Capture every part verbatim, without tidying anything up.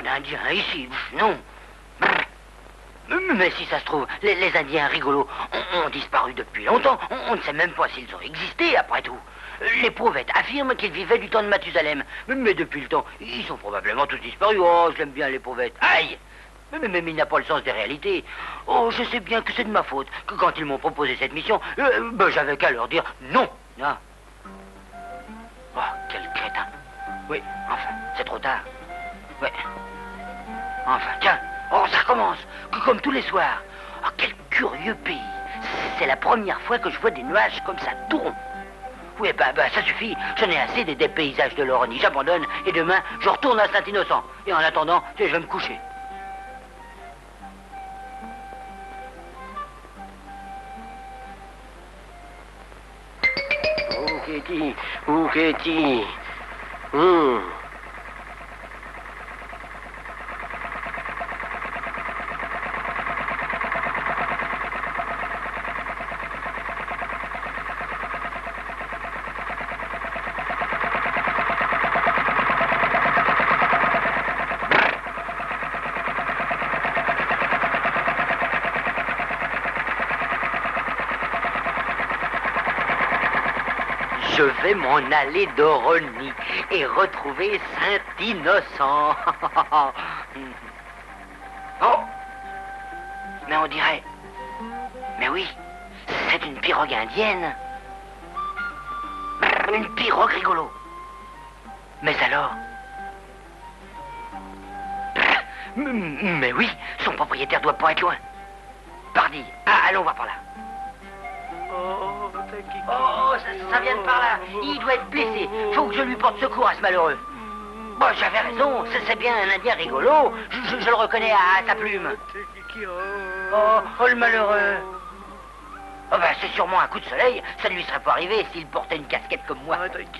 pas d'Indiens ici, non. Mais si ça se trouve, les, les Indiens rigolos ont, ont disparu depuis longtemps. On, on ne sait même pas s'ils ont existé, après tout. Les prouvettes affirment qu'ils vivaient du temps de Mathusalem. Mais depuis le temps, ils sont probablement tous disparus. Oh, je l'aime bien, les prouvettes. Aïe! Mais, mais, mais il n'a pas le sens des réalités. Oh, je sais bien que c'est de ma faute, que quand ils m'ont proposé cette mission, euh, ben, j'avais qu'à leur dire non. Ah. Oh, quel crétin. Oui, enfin, c'est trop tard. Oui. Enfin, tiens, oh, ça recommence, comme tous les soirs. Oh, quel curieux pays. C'est la première fois que je vois des nuages comme ça, tout rond. Oui, bah, bah, ça suffit. J'en ai assez des, des paysages de l'Oronie. J'abandonne et demain, je retourne à Saint-Innocent. Et en attendant, je vais me coucher. Où qu'est-il? Où qu'est-il? Hum. Je vais m'en aller d'Oronie et retrouver Saint-Innocent. Oh! Mais on dirait... Mais oui, c'est une pirogue indienne. Une pirogue rigolo. Mais alors... Mais oui, son propriétaire doit pas être loin. Pardi, ah, allons voir par là. Oh, ça, ça vient de par là. Il doit être blessé. Faut que je lui porte secours à ce malheureux. Bon, j'avais raison. C'est bien un Indien rigolo. Je, je, je le reconnais à, à sa plume. Oh, oh, le malheureux. Oh, ben, c'est sûrement un coup de soleil. Ça ne lui serait pas arrivé s'il portait une casquette comme moi.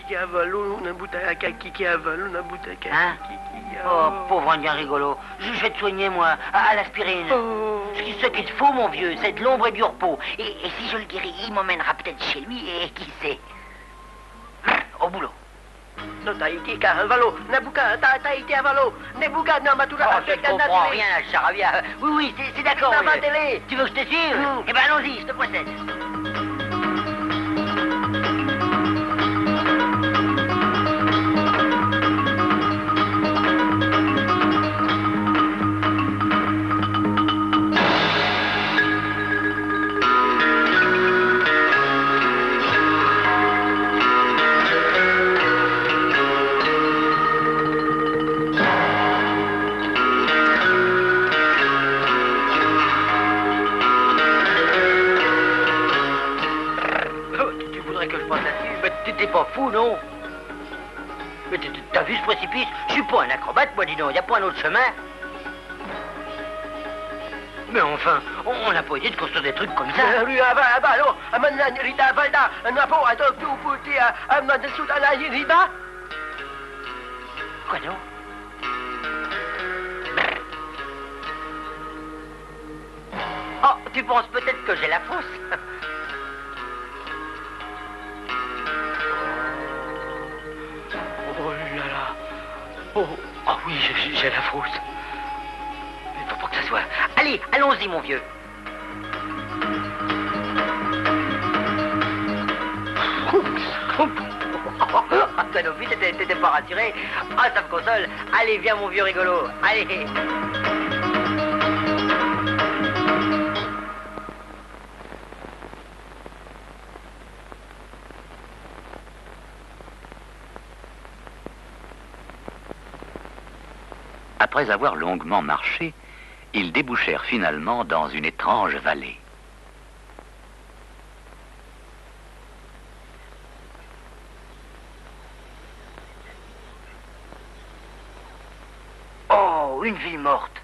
Hein? Oh, pauvre Indien rigolo. Je, je vais te soigner, moi, à, à l'aspirine. Ce qui- Ce qu'il te faut, mon vieux, c'est de l'ombre et du repos. Et, et si je le guéris, il m'emmènera peut-être chez lui, et qui sait. Au boulot. Oh, je ne comprends rien à ce charavia. Oui, oui, c'est- c'est d'accord. oui. Tu veux que je te suive? Eh ben, allons-y, je te précède. T'es pas fou, non? Mais t'as vu ce précipice? Je suis pas un acrobate, moi, dis donc. Y a pas un autre chemin? Mais enfin, on n'a pas idée de construire des trucs comme ça. Quoi donc? Oh, tu penses peut-être que j'ai la fosse? Oh là là. Oh, oh oui, j'ai- j'ai la frousse. Il faut pas que ça soit... Allez, allons-y, mon vieux. Ah, toi non plus, t'étais t'étais pas rassuré. Ah, ça me console. Allez, viens, mon vieux rigolo. Allez. Après avoir longuement marché, ils débouchèrent finalement dans une étrange vallée. Oh, une ville morte.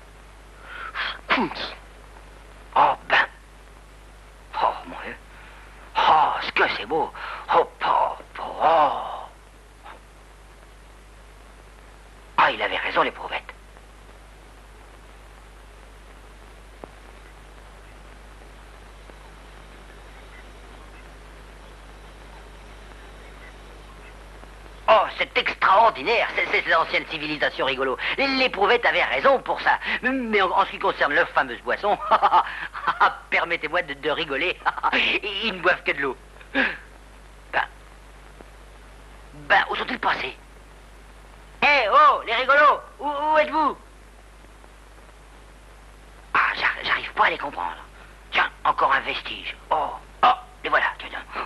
Oh, ben. Oh, mon Dieu. Oh, ce que c'est beau. Oh, oh, oh. Ah, il avait raison, les prouvettes. Oh, c'est extraordinaire, c'est c'est l'ancienne civilisation, rigolo. L'éprouvette avait raison pour ça. Mais en, en ce qui concerne leur fameuse boisson, permettez-moi de, de rigoler. Ils ne boivent que de l'eau. Ben, ben, où sont-ils passés? Eh, oh, les rigolos, où, où êtes-vous? Ah, j'ar- j'arrive pas à les comprendre. Tiens, encore un vestige. Oh, oh, les voilà, tiens, tiens.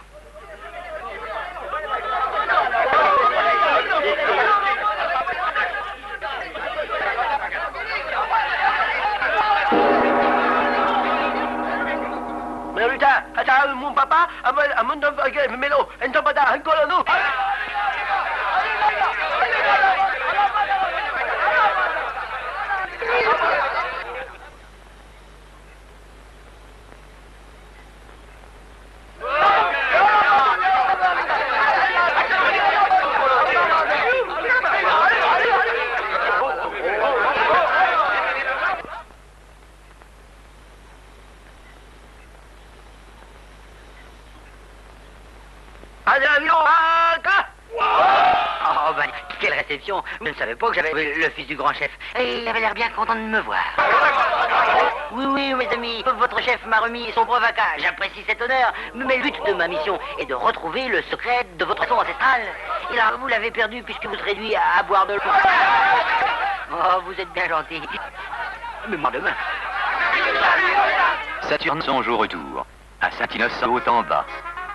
Merita, kata mon papa, amal amon do melo, ento pada hangkolo no. Oh, ben, quelle réception! Je ne savais pas que j'avais le fils du grand chef. Et il avait l'air bien content de me voir. Oui, oui, mes amis, votre chef m'a remis son brevet. J'apprécie cet honneur, mais le but de ma mission est de retrouver le secret de votre son ancestral. Et là, vous l'avez perdu puisque vous êtes réduit à, à boire de l'eau. Oh, vous êtes bien gentil. Mais moi demain. Saturne songe au retour, à Saint-Innocent haut en bas.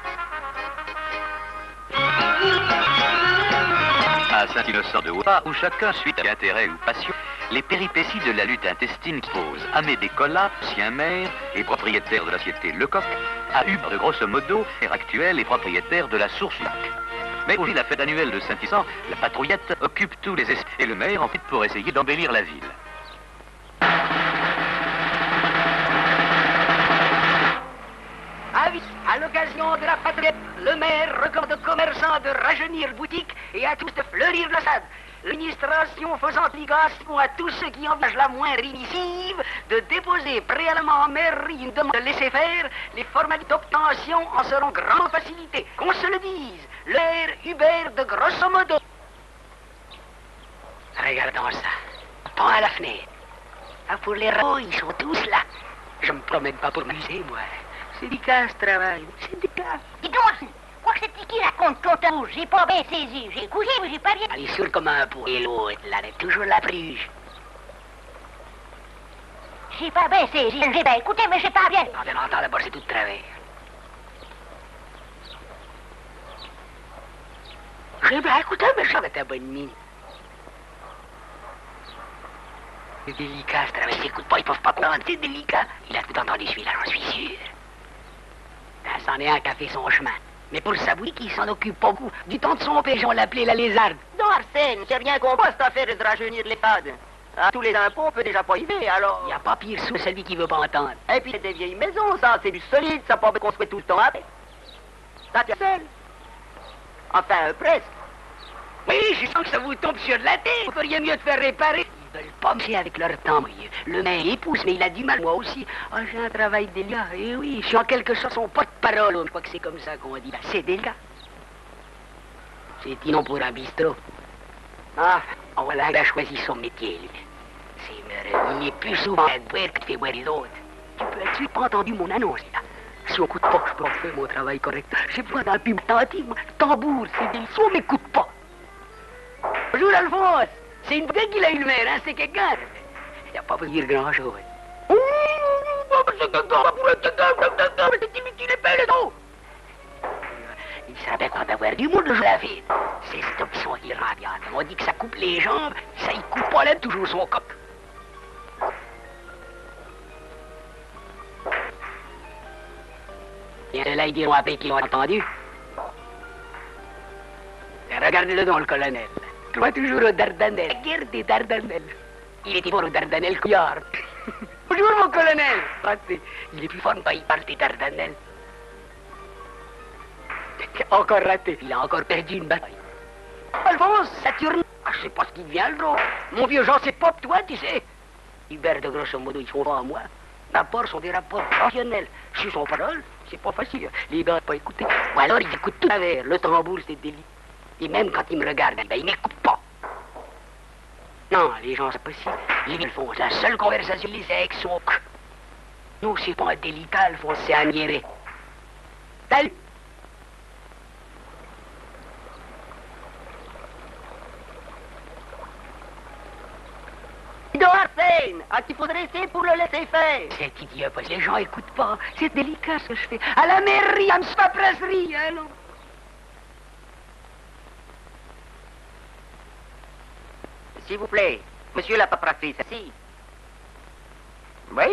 À Saint-Innocent de haut bas, où chacun suit avec intérêt ou passion les péripéties de la lutte intestine qui pose Amédée Collat, ancien maire et propriétaire de la société Lecoq, à Hubert de grosso modo, maire actuel et propriétaire de la Source Lac. Mais aujourd'hui, la fête annuelle de Saint-Innocent, la patrouillette occupe tous les esprits et le maire en profite pour essayer d'embellir la ville. Avis, à l'occasion de la patrouillette, le maire recommande aux commerçants de rajeunir boutique et à tous de fleurir la façade. L'administration faisant obligation à tous ceux qui envisagent la moindre initiative de déposer préalablement en mairie une demande de laisser faire, les formalités d'obtention en seront grande facilité. Qu'on se le dise, le maire Hubert de grosso modo. Regardons ça. Pas à la fenêtre. Ah, pour les rats, ils sont tous là. Je me promène pas pour m'amuser, moi. C'est du cas, ce travail. C'est du cas. Dis donc, quoi que c'est qui raconte ton rouge? J'ai pas bien saisi. J'ai écouté, mais j'ai pas bien. Elle est sûre comme un pour et l'autre, là, elle est toujours la pruge. J'ai pas bien saisi. J'ai bien écouté, mais j'ai pas bien. En bien entendre, d'abord, c'est tout de travers. J'ai bien écouté, mais j'avais ta bonne mine. C'est délicat, ce travail. S'ils n'écoutent pas, ils peuvent pas comprendre. C'est délicat. Il a tout entendu, celui-là, j'en suis sûr. Ben, c'en est un qui a fait son chemin. Mais pour sa boutique, il s'en occupe pas beaucoup. Du temps de son père, on l'appelait la lézarde. Non, Arsène, j'ai rien compris cette affaire de rajeunir l'EHPAD. À tous les impôts, on peut déjà pas y aller, alors... Il n'y a pas pire sous celui qui veut pas entendre. Et puis c'est des vieilles maisons, ça, c'est du solide, ça peut pas construire tout le temps avec. Ça tient seul. Enfin, euh, presque. Oui, je sens que ça vous tombe sur la tête. Vous feriez mieux de faire réparer. Ils veulent pas me avec leur temps, oui. Le maire épouse, mais il a du mal, moi aussi. Ah, j'ai un travail délicat. Eh oui, je suis en quelque sorte son pas de parole. Je crois que c'est comme ça qu'on dit. Ben, c'est délicat. C'est non pour un bistrot. Ah, oh, voilà, il a choisi son métier, lui. C'est merveilleux. Il est plus souvent à boire que de faire boire les autres. Tu peux être sûr, pas entendu mon annonce, là. Si on coûte pas, je peux en faire mon travail correct. J'ai besoin d'un pub tentative, moi. Tambour, c'est des sons, mais coûte pas. Bonjour, Alphonse. C'est une bouteille qu'il a eu le maire, hein, c'est quelqu'un. Il n'a pas pu dire grand-chose. Il serait bien content d'avoir du monde de la ville. C'est cette option qui rend bien. On dit que ça coupe les jambes, ça y coupe pas là, toujours son coq. Et là, ils diront après qu'ils ont entendu. Regardez-le donc, le colonel. Je vois toujours au Dardanelles. La guerre des Dardanelles. Il était fort au Dardanelles, couillard. Bonjour, mon colonel. Raté. Il est plus fort quand il parle des Dardanelles. Encore raté. Il a encore perdu une bataille. Alphonse, Saturne. Ah, je sais pas ce qui devient, le gros. Mon vieux Jean, c'est pas toi, tu sais. Hubert de grosso modo, ils sont pas à moi. Rapports sont des rapports rationnels. Sur son parole, c'est pas facile. Les gars n'ont pas écouté. Ou alors, ils écoutent tout à travers. Le tambour, c'est délit. Et même quand il me regarde, ben, il m'écoute pas. Non, les gens, c'est possible. Ils font la seule conversation, c'est avec son c. Nous, c'est pas délicat, ils font c'est admirer. Salut! Arsène, à qui faudrait essayer pour le laisser faire. C'est idiot, parce que les gens écoutent pas. C'est délicat ce que je fais. À la mairie, à ma brasserie, alors. S'il vous plaît, monsieur la paparazzi, si. Oui?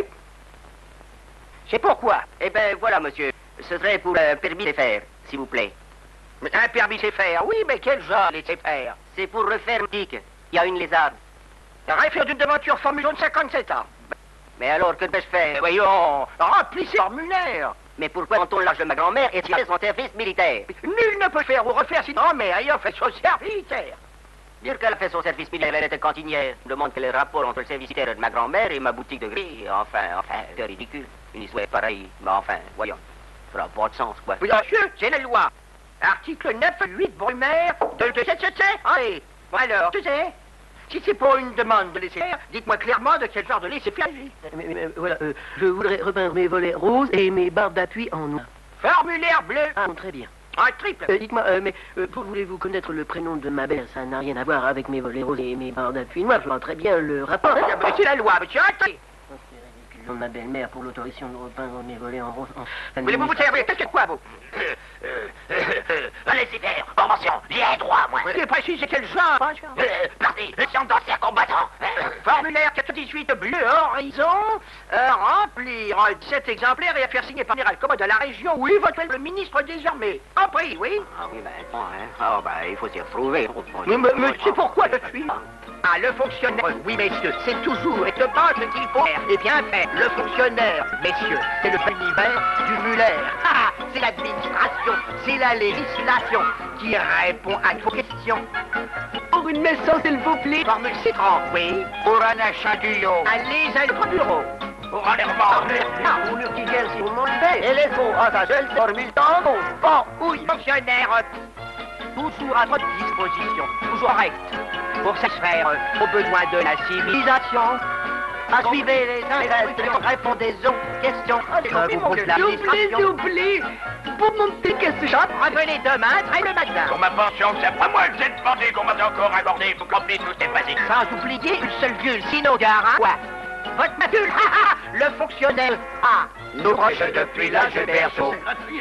C'est pourquoi? Eh bien, voilà, monsieur. Ce serait pour un permis de faire, s'il vous plaît. Mais un permis de faire? Oui, mais quel genre de faire? C'est pour refaire une boutique. Il y a une lézarde. Réfère d'une devanture formule de cinquante-sept ans. Mais alors, que vais-je faire? Voyons, remplissez formulaire. Mais pourquoi quand on l'âge de ma grand-mère et tirer son service militaire? Nul ne peut faire ou refaire si grand-mère ayant fait son service militaire. Dire qu'elle a fait son service militaire, elle était cantinière. Je me demande quel est le rapport entre le service militaire de ma grand-mère et ma boutique de gris. Enfin, enfin, c'est ridicule. Une histoire pareille. Mais enfin, voyons. Ça n'a pas de sens, quoi. Oui, monsieur, c'est la loi. Article neuf, huit, Brumaire, de deux sept sept sept. Allez, alors, tu sais, si c'est pour une demande de laisser faire, dites-moi clairement de quel genre de laisser faire. Mais, mais, mais, voilà, euh, je voudrais repeindre mes volets roses et mes barres d'appui en noir. Formulaire bleu. Ah, très bien. Un triple. Euh, Dites-moi, euh, mais euh, pour voulez-vous connaître le prénom de ma belle? Ça n'a rien à voir avec mes volets roses et mes barres d'appui noirs. Je vois très bien le rapport. Ah, ben, c'est la loi, monsieur. Attendez. Oh, c'est ridicule. Ma belle-mère pour l'autorisation de repeindre mes volets en rose. En... Voulez-vous vous servir? Qu'est-ce que quoi, vous? Euh, euh, euh, laissez faire, convention, bien droit, moi. C'est précis, c'est quel genre? Euh, partez, science d'ancien combattant. Formulaire quatre-vingt-dix-huit bleu horizon, euh, remplir en sept exemplaires et à faire signer par l'amiral commode de la région où éventuellement le ministre des armées. Compris, oui? Ah oui, ben, bon, hein. Ah, ben, il faut s'y retrouver. Mais, mais, mais c'est pourquoi je suis là. Ah, le fonctionnaire, oui, messieurs, c'est toujours et de base ce qu'il faut faire. Et bien fait, le fonctionnaire, messieurs, c'est le univers du Muller. Ah, c'est l'administration, c'est la législation qui répond à vos questions. Pour une maison, s'il vous plaît. Formule citron, oui. Pour un achat du lot. Allez à notre bureau. Pour un errement. Ah, on le qui gagne si on m'en fait. Et les faux, ah, ça seule formule tango. Bon, oui, fonctionnaire, toujours à votre disposition, toujours correct. Pour satisfaire aux besoins de la civilisation. Ah, suivez les uns et les autres, répondez aux questions. Je vous pose S'il vous plaît, s'il l'administration. vous plaît. Pour mon petit question. Revenez demain, très le matin. Pour ma pension, c'est pas moi que j'ai demandé qu'on m'a encore abordé pour combler tous ces basiques. Sans oublier une seule gueule, sinon gare, quoi? Votre matul, le fonctionnaire A. Nous proches depuis l'âge berceau.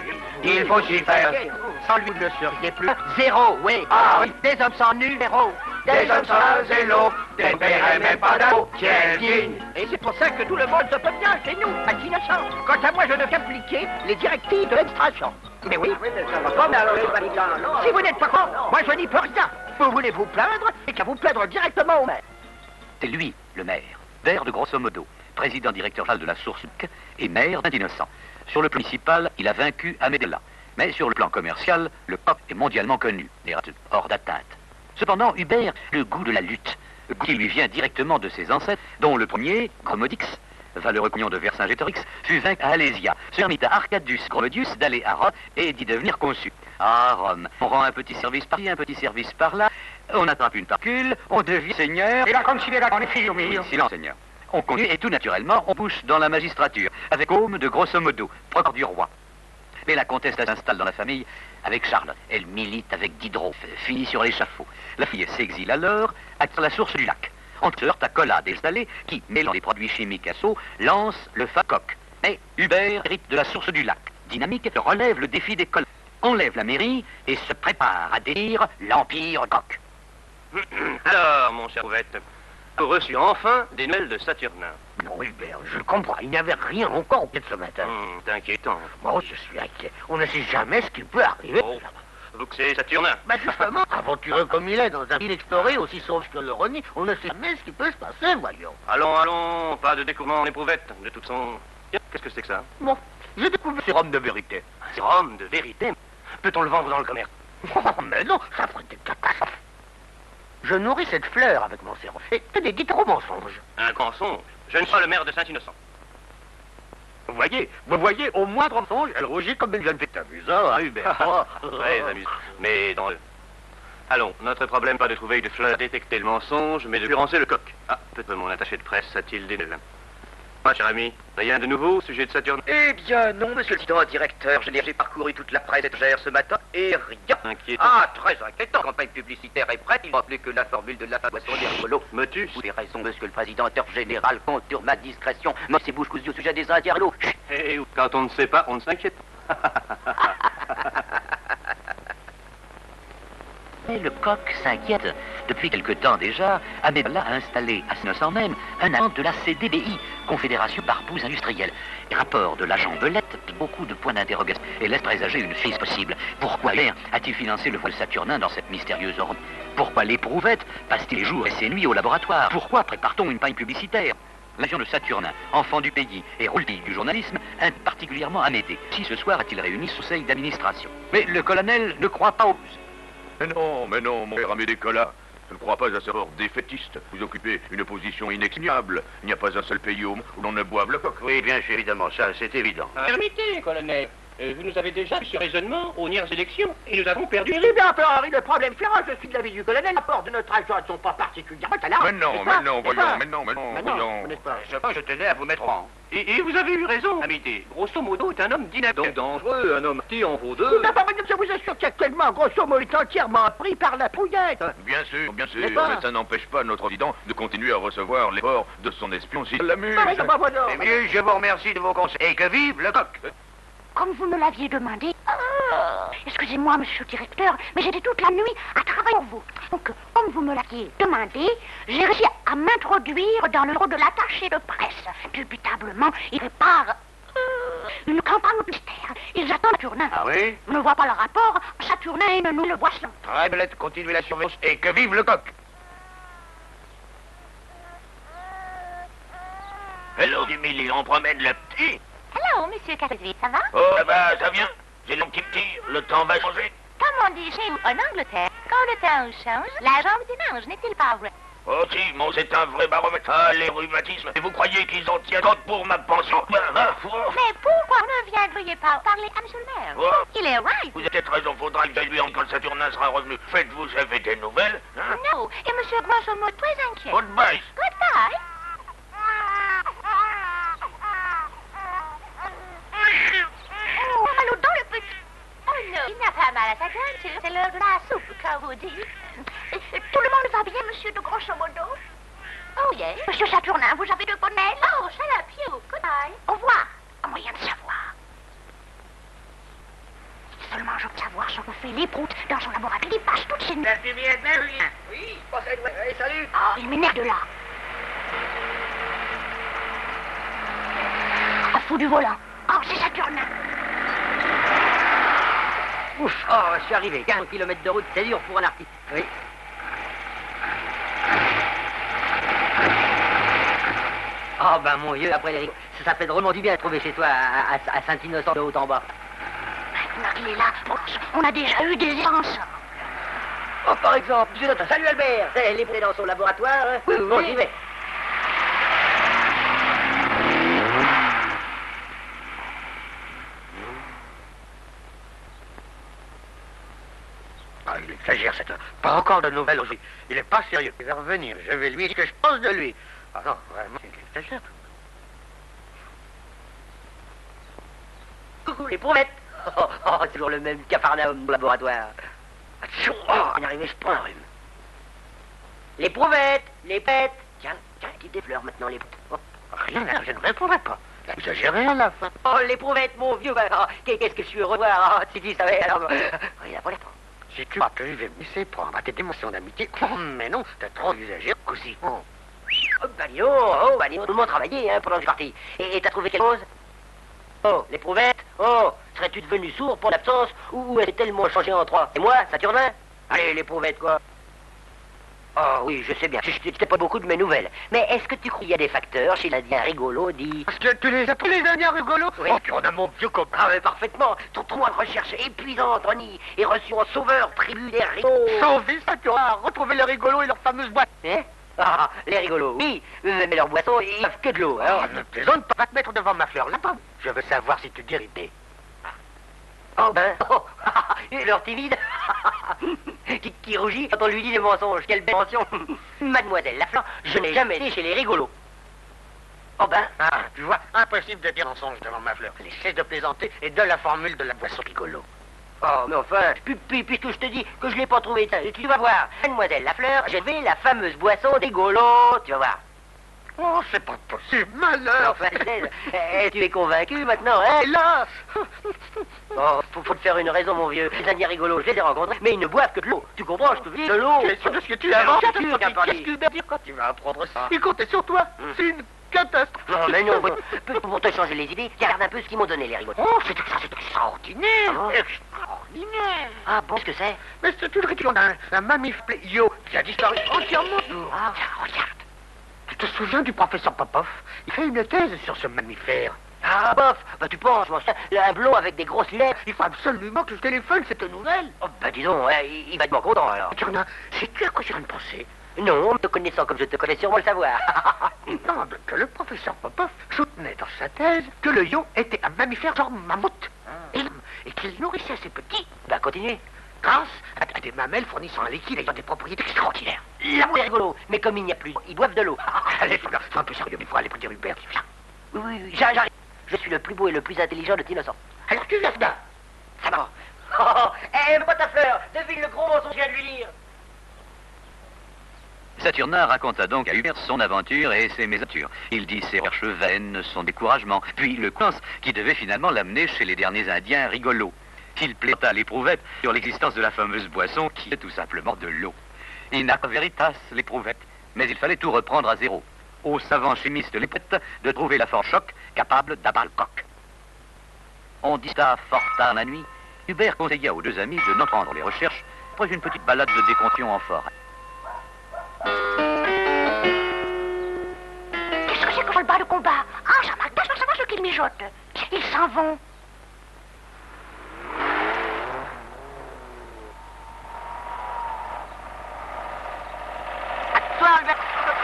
Il faut s'y faire. Sans lui, vous ne seriez plus. Zéro, oui. Ah oui. Des hommes sans numéro. Des hommes sans zélo, des pères même pas d'impôts. Tiens, digne. Et c'est pour ça que tout le monde se peut bien chez nous, à innocent. Quant à moi, je devais appliquer les directives de l'extraction. Mais oui. Si vous n'êtes pas con, moi je n'y peux rien. Vous voulez vous plaindre, et qu'à vous plaindre directement au maire. C'est lui, le maire, père de grosso modo, président directeur général de la Source et maire d'Innocent. Sur le plan municipal, il a vaincu Amédéla. Mais sur le plan commercial, le coq est mondialement connu, les rats hors d'atteinte. Cependant, Hubert, le goût de la lutte, qui lui vient directement de ses ancêtres, dont le premier, Gromodix, valeureux compagnon de Vercingétorix, fut vaincu à Alésia, se permit à Arcadius Gromodius d'aller à Rome et d'y devenir consul. À Rome, on rend un petit service par-ci, un petit service par-là, on attrape une parcule, on devient seigneur... Et la considération est fille au milieu. Oui, silence, seigneur. On continue et tout naturellement, on pousse dans la magistrature, avec Aume de grosso modo, procureur du roi. Mais la comtesse s'installe dans la famille avec Charlotte. Elle milite avec Diderot, finit sur l'échafaud. La fille s'exile alors à la source du lac. On se heurte à Collade et Salé qui, mêlant les produits chimiques à seau, lance le Facoc. Mais Hubert hérite de la source du lac. Dynamique relève le défi des Collades, enlève la mairie et se prépare à délire l'Empire Coq. Alors, mon cher Couvette, vous reçu enfin des nouvelles de Saturnin. Non, Hubert, je comprends. Il n'y avait rien encore peut-être ce matin. Hum, c'est inquiétant. Oh, je suis inquiet. On ne sait jamais ce qui peut arriver. Oh, vous que c'est Saturnin. Bah justement, aventureux comme il est dans un île explorée aussi sauf que le Rony, on ne sait jamais ce qui peut se passer, voyons. Allons, allons, pas de découvrement en éprouvette. De toute façon... Qu'est-ce que c'est que ça? Bon, j'ai découvert un sérum de vérité. Un sérum de vérité? Peut-on le vendre dans le commerce? Oh, mais non, ça ferait des catastrophes. Je nourris cette fleur avec mon sérum. Et c'est des gros mensonges. Un mensonge? Je ne suis pas le maire de Saint-Innocent. Vous voyez, vous voyez, au moindre mensonge, elle rougit comme une jeune fille. C'est amusant, hein, Hubert? Très amusant. Mais dans le... Allons, notre problème pas de trouver une fleur, détecter le mensonge, mais de concurrencer le coq. Ah, peut-être mon attaché de presse a-t-il des nouvelles? Moi, cher ami, rien de nouveau au sujet de Saturne? Eh bien, non, monsieur le président, directeur. J'ai parcouru toute la presse étrangère ce matin et rien. Inquiétant. Ah, très inquiétant. La campagne publicitaire est prête. Il ne plus que la formule de la façon des rigolos. Motus. Vous avez raison, monsieur le président général, compte sur ma discrétion. Moi, c'est bouche cousue au sujet des Indiens. Rigolos. Eh, quand on ne sait pas, on ne s'inquiète pas. Mais le coq s'inquiète. Depuis quelque temps déjà, Ahmed a installé à Innocent même un agent de la C D B I, Confédération Barbouze Industrielle. Les rapports de l'agent Belette, beaucoup de points d'interrogation et laissent présager une crise possible. Pourquoi l'air a-t-il financé le vol saturnin dans cette mystérieuse ordre? Pourquoi l'éprouvette passe-t-il les jours et ses nuits au laboratoire? Pourquoi prépare-t-on une paille publicitaire? L'avion de Saturnin, enfant du pays et roule-pille du journalisme, est particulièrement amédé. Si ce soir a-t-il réuni son conseil d'administration? Mais le colonel ne croit pas aux... Mais non, mais non, mon cher Amédée Colas. Je ne crois pas à ce genre défaitiste. Vous occupez une position inexpugnable. Il n'y a pas un seul pays au monde où l'on ne boive le coq. Oui, bien sûr, évidemment, ça, c'est évident. Permettez, colonel. Euh, vous nous avez déjà eu ce raisonnement aux dernières élections et nous avons perdu. Eh bien, Henri, le problème fera, je suis de l'avis du colonel. Les rapports de notre agent ne sont pas particulièrement talents. Mais non, mais non, voyons, mais non, mais non, voyons. Je pense que je tenais à vous mettre en rang. Et, et vous avez eu raison, Amité. Grosso modo, est un homme dynamique. Donc dangereux, un homme petit en vaut deux. Tout d'abord, je vous assure qu'actuellement, grosso modo, est entièrement pris par la trouillette. Bien sûr, bien sûr, mais ça n'empêche pas notre président de continuer à recevoir l'effort de son espion s'il l'amuse. Eh bien, je vous remercie de vos conseils. Et que vive le coq! Comme vous me l'aviez demandé, oh, excusez-moi, monsieur le directeur, mais j'étais toute la nuit à travailler pour vous. Donc, comme vous me l'aviez demandé, j'ai réussi à m'introduire dans le bureau de l'attaché de presse. Indubitablement, il prépare euh, une campagne publicitaire. Ils attendent Saturnin. Ah oui? Je ne vois pas le rapport. Saturnin et nous le boisson. Très bien, continuez la surveillance. Et que vive le coq! Hello, Emily, on promène le petit. Hello, monsieur Cassidy, ça va? Oh, bah, ça vient. J'ai mon petit petit. Le temps va changer. Comme on dit chez nous en Angleterre, quand le temps change, la jambe démange, n'est-il pas vrai? Oh, si, bon, c'est un vrai baromètre. Ah, les rhumatismes. Et vous croyez qu'ils en tiennent compte pour ma pension? Ben, ben, oh. Mais pourquoi ne viendriez pas parler à monsieur le maire? Oh. Il est right. Vous avez peut-être raison, faudra que j'aille lui en quand le Saturnin sera revenu. Faites-vous, avez des nouvelles, hein? Non, et monsieur grosso modo très inquiet. Goodbye. Goodbye. Oh, allô, dans le petit. Oh non, il n'a pas mal à sa gueule, c'est l'heure de la soupe, comme vous dites. Tout le monde va bien, monsieur de grosso modo? Oh yes. Monsieur Saturnin, vous avez de bonnes ailes? Oh, Chalapio, goodbye. Au revoir. Un moyen de savoir. Si seulement je peux savoir ce que fait l'éproute dans son laboratoire, il passe toutes ses nuits. La lumière de rien. Oui, passez, ouais, salut. Oh, il m'énerve de là. Un fou du volant. Oh, c'est Saturnin. Ouf, oh, je suis arrivé. quinze kilomètres de route, c'est dur pour un artiste. Oui. Oh, ben mon vieux, après les... ça, ça fait drôlement du bien de trouver chez toi à, à, à Saint-Innocent de haut en bas. Maintenant qu'il est là, on a déjà eu des échanges. Oh, par exemple, monsieur notre... Salut Albert. C'est les dans son laboratoire. Hein? Oui, oui, bon, j'y vais. Ah, il exagère, cette... Pas encore de nouvelles aujourd'hui. Il est pas sérieux. Il va revenir. Je vais lui dire ce que je pense de lui. Ah non, vraiment, il exagère. Coucou, les prouvettes. Oh, oh, toujours le même cafarnaum au laboratoire. Attention, oh, on arrive, je prends un rhume. Les prouvettes, les pètes. Tiens, tiens, il des fleurs maintenant, les prouvettes. Oh. Rien, là, je ne répondrai pas. Là, vous exagérez à la fin. Oh, les prouvettes, mon vieux, bah, oh, qu'est-ce que je suis heureux de voir. Oh, si tu savais, alors... Rien pour les prendre. Si tu crois que je vais me laisser prendre à tes démonstrations d'amitié, oh, mais non, t'as trop exagéré aussi. Oh, oh bah dis donc, oh, bah dis donc, tout le monde travaillait, hein, pendant que je suis parti. Et t'as trouvé quelque chose? Oh, les prouvettes, oh, serais-tu devenu sourd pour l'absence, ou est tellement changé en trois? Et moi, Saturnin? Allez, les prouvettes, quoi. Oh oui, je sais bien, je n'étais pas beaucoup de mes nouvelles. Mais est-ce que tu crois qu'il y a des facteurs chez l'Indien rigolo, dit... Parce que tu les as pris les Indiens rigolos? Oui. Oh, tu en as mon vieux copain. Ah, mais parfaitement. Ton trois de recherche épuisante, Ronnie, est reçu en sauveur, tribu des rigolos. Sauvé, ça, tu auras retrouvé les rigolos et leur fameuse boîte. Hein? Ah, les rigolos, oui, mais leur boisson, ils n'ont que de l'eau. Alors, ne plaisante pas, va te mettre devant ma fleur, là-bas. Je veux savoir si tu dis l'idée. Oh ben, oh, leur timide, qui, qui rougit quand on lui dit des mensonges. Quelle belle mention. Mademoiselle Lafleur, je n'ai jamais été chez les rigolos. Oh ben, Ah, tu vois, impossible de dire mensonge devant ma fleur. Cesse de plaisanter et de la formule de la boisson rigolo. oh, mais enfin, puis, puis, puisque je te dis que je l'ai pas trouvé, tu vas voir. Mademoiselle Lafleur, j'ai trouvé la fameuse boisson des rigolos, tu vas voir. Oh, c'est pas possible, malheur. Enfin, eh, tu es convaincu maintenant, hein? Hélas. Oh, faut, faut te faire une raison, mon vieux. Les Indiens rigolos, je les ai rencontrés, mais ils ne boivent que de l'eau. Tu comprends, je te dis, de l'eau. Tu es sûr de ce que tu C'est inventes? aventure, qu'un parler. Qu'est-ce que tu veux dire quand tu vas apprendre ça? Ah. Il comptait sur toi. Hum. C'est une catastrophe. Non, mais non, pour, pour te changer les idées, regarde un peu ce qu'ils m'ont donné, les rigolos. Oh, c'est c'est extraordinaire. Ah bon? Extraordinaire. Ah bon, ce que c'est? Mais c'est une région d'un un mammifère yo qui a disparu entièrement. Ah, regarde. Tu te souviens du professeur Popov? Il fait une thèse sur ce mammifère. Ah, bof, bah tu penses, mon cher, un blond avec des grosses lunettes. Il faut absolument que je téléphone cette nouvelle. Oh, bah dis donc, ouais, il, il va être moins content, alors. Turnin, sais-tu à quoi j'ai une pensée? Non, te connaissant comme je te connais, sûrement le savoir. Il semble que le professeur Popov soutenait dans sa thèse que le yo était un mammifère genre mammouth. Et, et qu'il nourrissait ses petits. Bah, continue. Grâce à, à des mamelles fournissant un liquide ayant des propriétés extraordinaires. L'amour est rigolo, mais comme il n'y a plus, ils boivent de l'eau. Allez, c'est un peu sérieux, mais il faut aller prendre Rupert, tu viens. Oui, oui, oui, j'a- j'arrive. Je suis le plus beau et le plus intelligent de Innocent. Alors tu viens là. Ça va. Oh, oh, hé, pas ta fleur, devine le gros mensonge que je viens de lui dire. Saturnin raconta donc à Hubert son aventure et ses mésaventures. Il dit ses recherches vaines, son découragement, puis le cons qui devait finalement l'amener chez les derniers Indiens rigolos. Il plaida à l'éprouvette sur l'existence de la fameuse boisson qui est tout simplement de l'eau. In ac veritas, l'éprouvette, mais il fallait tout reprendre à zéro. Au savant chimiste l'éprouvette de trouver la force choc capable d'abattre le coq. On dista fort tard la nuit. Hubert conseilla aux deux amis de n'entendre les recherches après une petite balade de décontion en forêt. Qu'est-ce que c'est que le bas de combat? Ah, ça m'agace de savoir ce qu'ils mijotent. Ils s'en vont. Toi, Albert.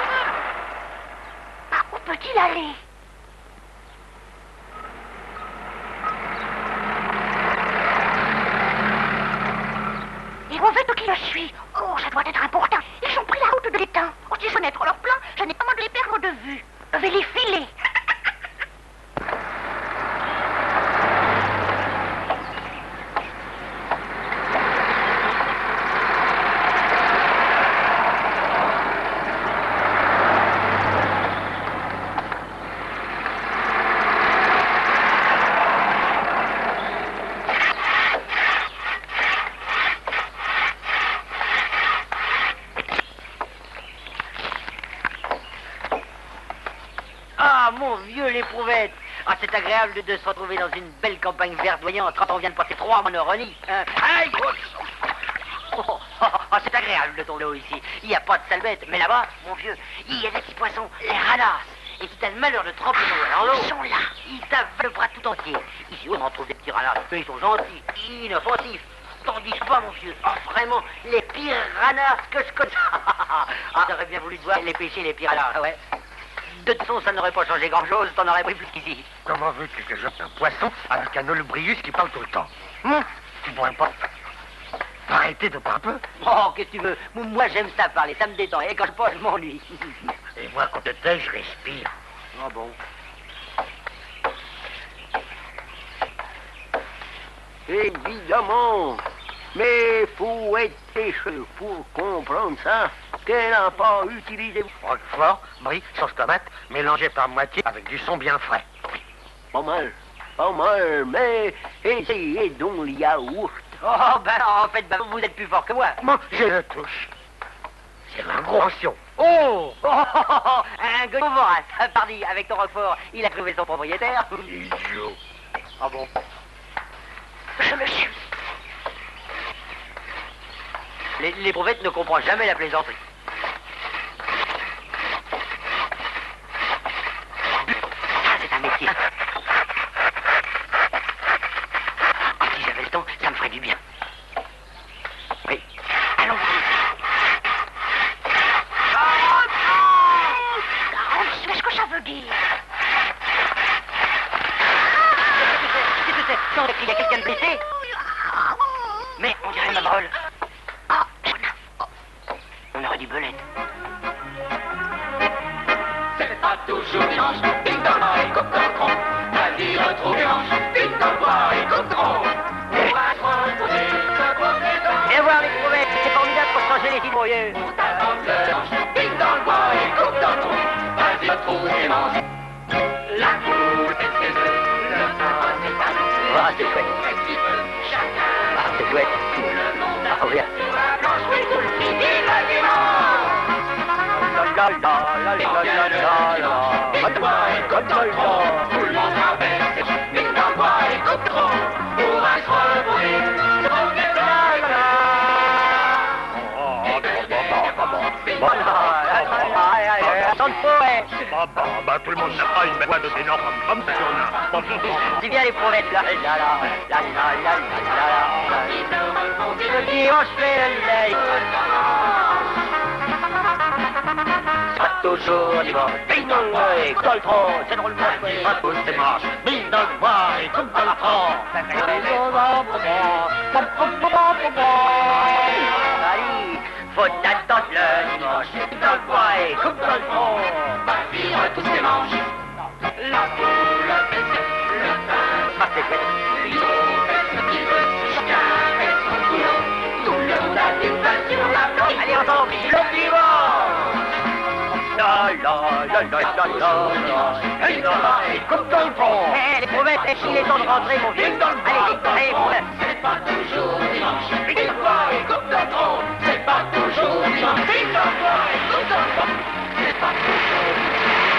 Ah, où peut-il aller? Ils vont vite qui le suit. Oh, ça doit être important. Ils ont pris la route de l'étang. Oh, si je connaître leur plan, je n'ai pas mal de les perdre de vue. Je vais les filer. Ah, mon vieux l'éprouvette. Ah, c'est agréable de se retrouver dans une belle campagne verdoyante quand on vient de passer trois mois en Euronie. Hein. Aïe! Oh, oh, oh, oh, c'est agréable de tomber ici. Il n'y a pas de sale bête, mais là-bas, mon vieux, il y a des petits poissons, les ranas. Et si t'as le malheur de tremper dans l'eau, Ils sont là. ils t'avalent le bras tout entier. Ici, on en trouve des petits ranas, mais ils sont gentils, inoffensifs. Tandis pas, mon vieux. Oh, vraiment, les pires ranas que je connais. Ah, j'aurais bien voulu te voir les pêcher, les pires ranas. Ah ouais. De toute façon, ça n'aurait pas changé grand-chose, t'en aurais pris plus qu'ici. Comment veux-tu que je fasse un poisson avec un olubrius qui parle tout le temps? Hum, tu pourrais pas arrêter de parler un peu? Oh, qu'est-ce que tu veux? Moi, j'aime ça parler, ça me détend. Et quand je parle, je m'ennuie. Et moi, quand je tais, je respire. Oh bon. Évidemment. Mais faut être pêcheur pour comprendre ça. Qu'elle n'a pas utilisé. Roquefort, brie, sauce tomate, mélangé par moitié avec du son bien frais. Pas mal. Pas mal. Mais essayez donc le yaourt. Oh, ben, en fait, ben, vous êtes plus fort que moi. Moi, j'ai le touche. C'est un gros ration. Oh, oh, oh, oh, oh, un gueule vorace. Pardi, avec ton Roquefort, il a trouvé son propriétaire. Idiot. Ah bon? Je me suis. Les, l'éprouvette ne comprend jamais la plaisanterie. Ça, c'est un métier. Ah, si j'avais le temps, ça me ferait du bien. Oui. Allons. Qu'est-ce que ça veut dire? Qu'est-ce que c'est? Qu'est-ce que c'est? Il y a quelqu'un de blessé? bol. Ah, oh. On aurait du belette. C'est pas toujours dimanche, ding dong et coupe dans le tronc. La vie retrouve dimanche, ding dong et coupe dans le tronc. On va se reposer, se promener dans. Viens voir les prouvettes, c'est formidable pour changer les hydroyeux. On t'attend le dimanche, ding dong et coupe dans le tronc. La vie retrouve dimanche. La poule fait ses œufs, le temps c'est pas nous. Ah, c'est chouette. Ah, c'est chouette. Ah, regarde. La planche, oui, tout le midi, le dimanche. La la la la la la la la. Tout le monde rappelle, c'est ding dong et coupe dans le tronc. On va se reposer, se promener dans. Bah, bah, bah, tout le monde n'a pas une voix de ténor comme ça, on a. Dis bien les prouvettes, là, là, là, là, là, là, là, là. Le dimanche fait le lait. Pas toujours dimanche, ding dong et coupe dans le tronc. C'est drôlement chouette. Pas tous dimanche, ding dong et coupe dans le tronc. Allez, faut attendre le dimanche, ding dong et coupe dans le tronc. Vivre tous ces manches. La poule fait le pain. Ah, c'est chouette. L'hydro fait ce qu'il veut. Chacun fait son boulot. Tout le monde a du pain sur la planche. Allez, ensemble, le dimanche. La la la la la la. Ding dong et coupe dans le tronc. Eh, les prouvettes, il est temps de rentrer, mon vieux. Allez, allez, prouvettes. C'est pas toujours dimanche. Ding dong et coupe dans le tronc. C'est pas toujours dimanche. Ding dong et coupe dans le tronc. C'est pas toujours dimanche.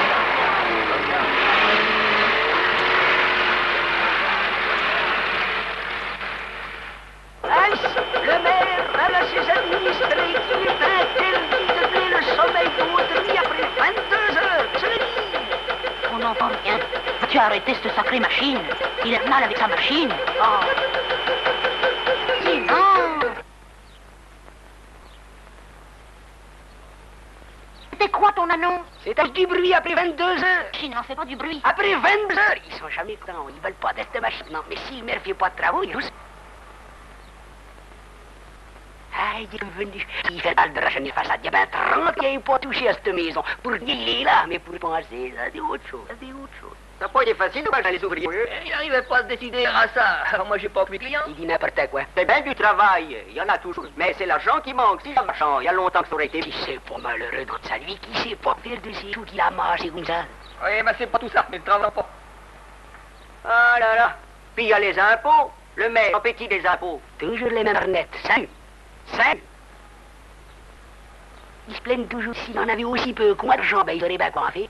Le maire a à ses administrés qu'il est interdit de donner le sommeil d'autrui après vingt-deux heures. Je le dis. On n'entend rien. Tu as arrêté cette sacrée machine. Il a mal avec sa machine. Oh. Sinon... C'était quoi ton annonce? C'est à du bruit après vingt-deux heures. Chine n'en fait pas du bruit. Après vingt-deux heures. Ils sont jamais contents. Ils veulent pas de cette machine. Non, mais si le maire fait pas de travaux, ils... Ah, il est venu. Il fait mal de racheter face à il y a bien trente, il n'a pas touché à cette maison. Pour dire il est là, mais pour penser, ça c'est autre chose. Ça c'est autre chose. Ça n'a pas été facile, moi, les ouvriers. Il n'arrivait pas à se décider à ça. Alors moi, j'ai pas que mes clients. Il dit n'importe quoi. C'est bien du travail, il y en a toujours. Mais c'est l'argent qui manque, si l'argent. Il y a longtemps que ça aurait été. Qui c'est pas malheureux dans sa vie, qui sait pas faire de ces choses qu'il a mangé comme ça. Oui, mais c'est pas tout ça, mais ne travaille pas. Ah là là. Puis il y a les impôts. Le maire en petit des impôts. Toujours les mêmes arnettes. Salut. Salut. Ils se plaignent toujours. S'il en avait aussi peu que moi d'argent, ben ils auraient bien quoi faire.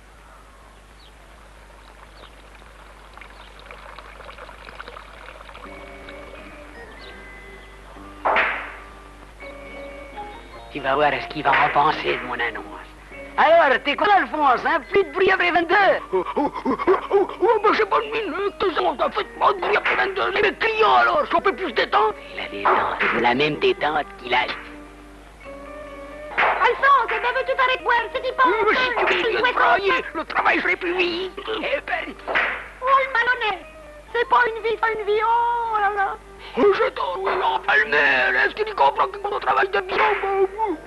Tu vas voir ce qu'il va en penser de mon annonce. Alors, t'es quoi, Alphonse, hein? Plus de bruit après vingt-deux. Oh, oh, oh, oh, oh, mais c'est pas une minute, on t'a fait pas de bruit après vingt-deux. Les clients, alors, si on peut plus se détendre. Il a des dents, toujours la même détente qu'il a. Alphonse, eh ben, veux-tu t'arrêter de boire? Je te dis pas. Oui, mais si tu veux bien travailler, le travail serait plus vite. Eh ben... Oh, le malhonnête. C'est pas une vie, pas une vie. Oh là là. Je t'en oui, enfin le maire, est-ce qu'il comprend que mon travail de bureau?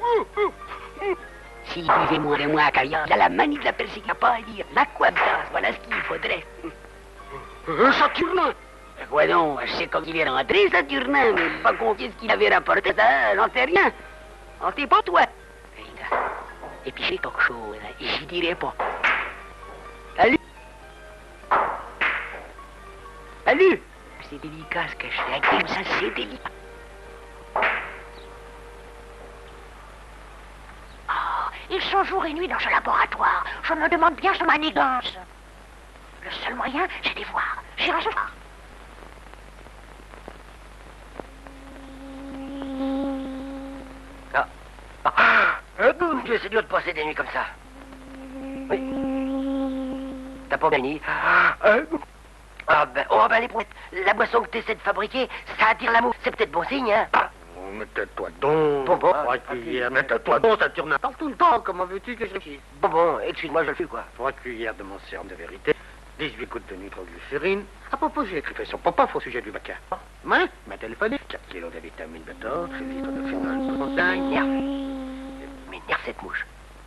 S'il vivait moins de moi à Caillard, il a la manie de la persil qu'il n'a pas à dire. La coabitance, voilà ce qu'il faudrait. Saturnin. Quoi donc, je sais comme il est rentré, Saturnin, mais il pas confié ce qu'il avait rapporté, ça, j'en sais rien. On sait pas, toi. Et puis j'ai quelque chose, hein, j'y dirai pas. Salut. Salut. C'est délicat ce que je fais, comme ça, c'est délicat. Ah, ils sont jour et nuit dans ce laboratoire. Je me demande bien son manigance. Le seul moyen, c'est d'y voir. J'irai ce soir. Ah. Ah. Oh, Dieu, c'est dur de passer des nuits comme ça. Oui. T'as pas gagné? Ah ben, oh ben les prouettes, la boisson que t'essaies de fabriquer, ça attire l'amour. C'est peut-être bon signe, hein? Oh, mais tais-toi donc. Bon, bon. Trois cuillères, mais tais-toi donc, Saturnin. Parle tout le temps, comment veux-tu que je réfléchisse? Bon, bon, excuse-moi, je le fais, quoi. Trois cuillères de mon sérum de vérité, dix-huit gouttes de nitroglycérine. À propos, j'ai écrit sur Popov au sujet du vaccin. Ouais, il m'a téléphoné. quatre kilos de vitamine B douze, six litres de phénol trente-cinq. M'énerve cette mouche.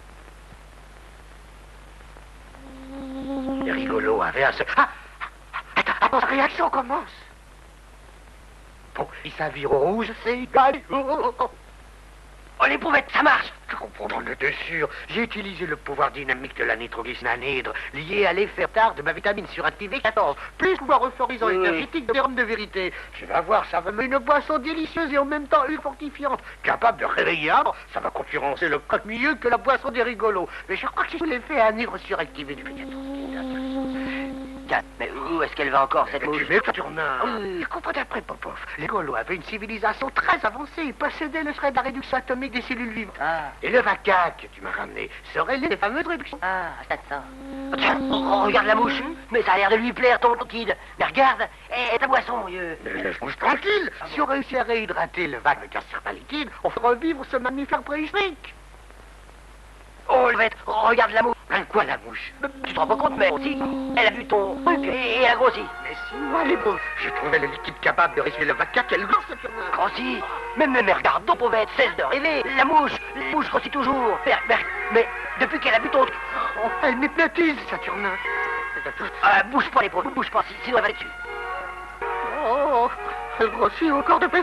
Les rigolos avaient un seul... Ah, attends, attends, la réaction commence. Bon, il s'avire au rouge, c'est égal. Oh, oh, oh. Oh, l'éprouvette, ça marche. Je comprends, j'en étais sûr. J'ai utilisé le pouvoir dynamique de la nitroglycérine anhydre, lié à l'effet retard de ma vitamine suractivée quatorze, plus pouvoir euphorisant oui. énergétique de sérum de vérité. Tu vas voir, ça va me une boisson délicieuse et en même temps une fortifiante, capable de réveiller un. Ça va concurrencer le coq mieux que la boisson des rigolos. Mais je crois que c'est l'effet anhydre suractivé du quatorze. Tiens, mais où est-ce qu'elle va encore, cette mouche? Tu m'es Saturnin. Je comprends d'après Popov. Les Rigolos avaient une civilisation très avancée. Ils possédaient le secret de la réduction atomique des cellules vivantes. Ah. Et le vaca que tu m'as ramené serait les fameuses réductions. Ah, c'est ça. Oh, tiens, oh, regarde la mouche. Mais ça a l'air de lui plaire, ton kid. Mais regarde, et ta boisson, mon vieux. Laisse-moi tranquille. Si on réussit à réhydrater le vac avec un certain liquide, on fera revivre ce mammifère préhistorique. Oh, le bête, regarde la mouche. Hein, quoi, la mouche? Tu te rends pas compte, mais aussi, elle a vu ton truc et elle a grossi. Mais si, moi, les pauvres, j'ai trouvé le liquide capable de résumer le vaca, quelle grosse Saturnin. Grossi. Mais, mais, mais regarde, donc, pauvre bête, cesse de rêver. La mouche, la mouche grossit toujours. Mais, mais, mais depuis qu'elle a vu ton truc... Oh, elle m'hypnotise, Saturnin. Ah, bouge pas, les pauvres, bouge pas, sinon elle va aller dessus. Oh, elle grossit encore de plus.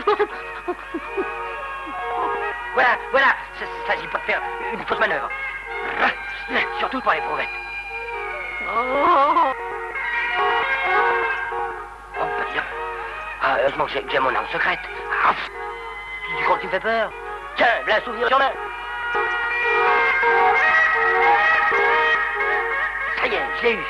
Voilà, voilà, ça s'agit pas de faire une fausse manœuvre. Surtout pour les prouvettes. Oh. Oh, bah tiens. Ah, heureusement que j'ai j'ai mon arme secrète. Ah, tu crois que tu me fais peur? Tiens, voilà un souvenir sur main. Ça y est, je l'ai eu.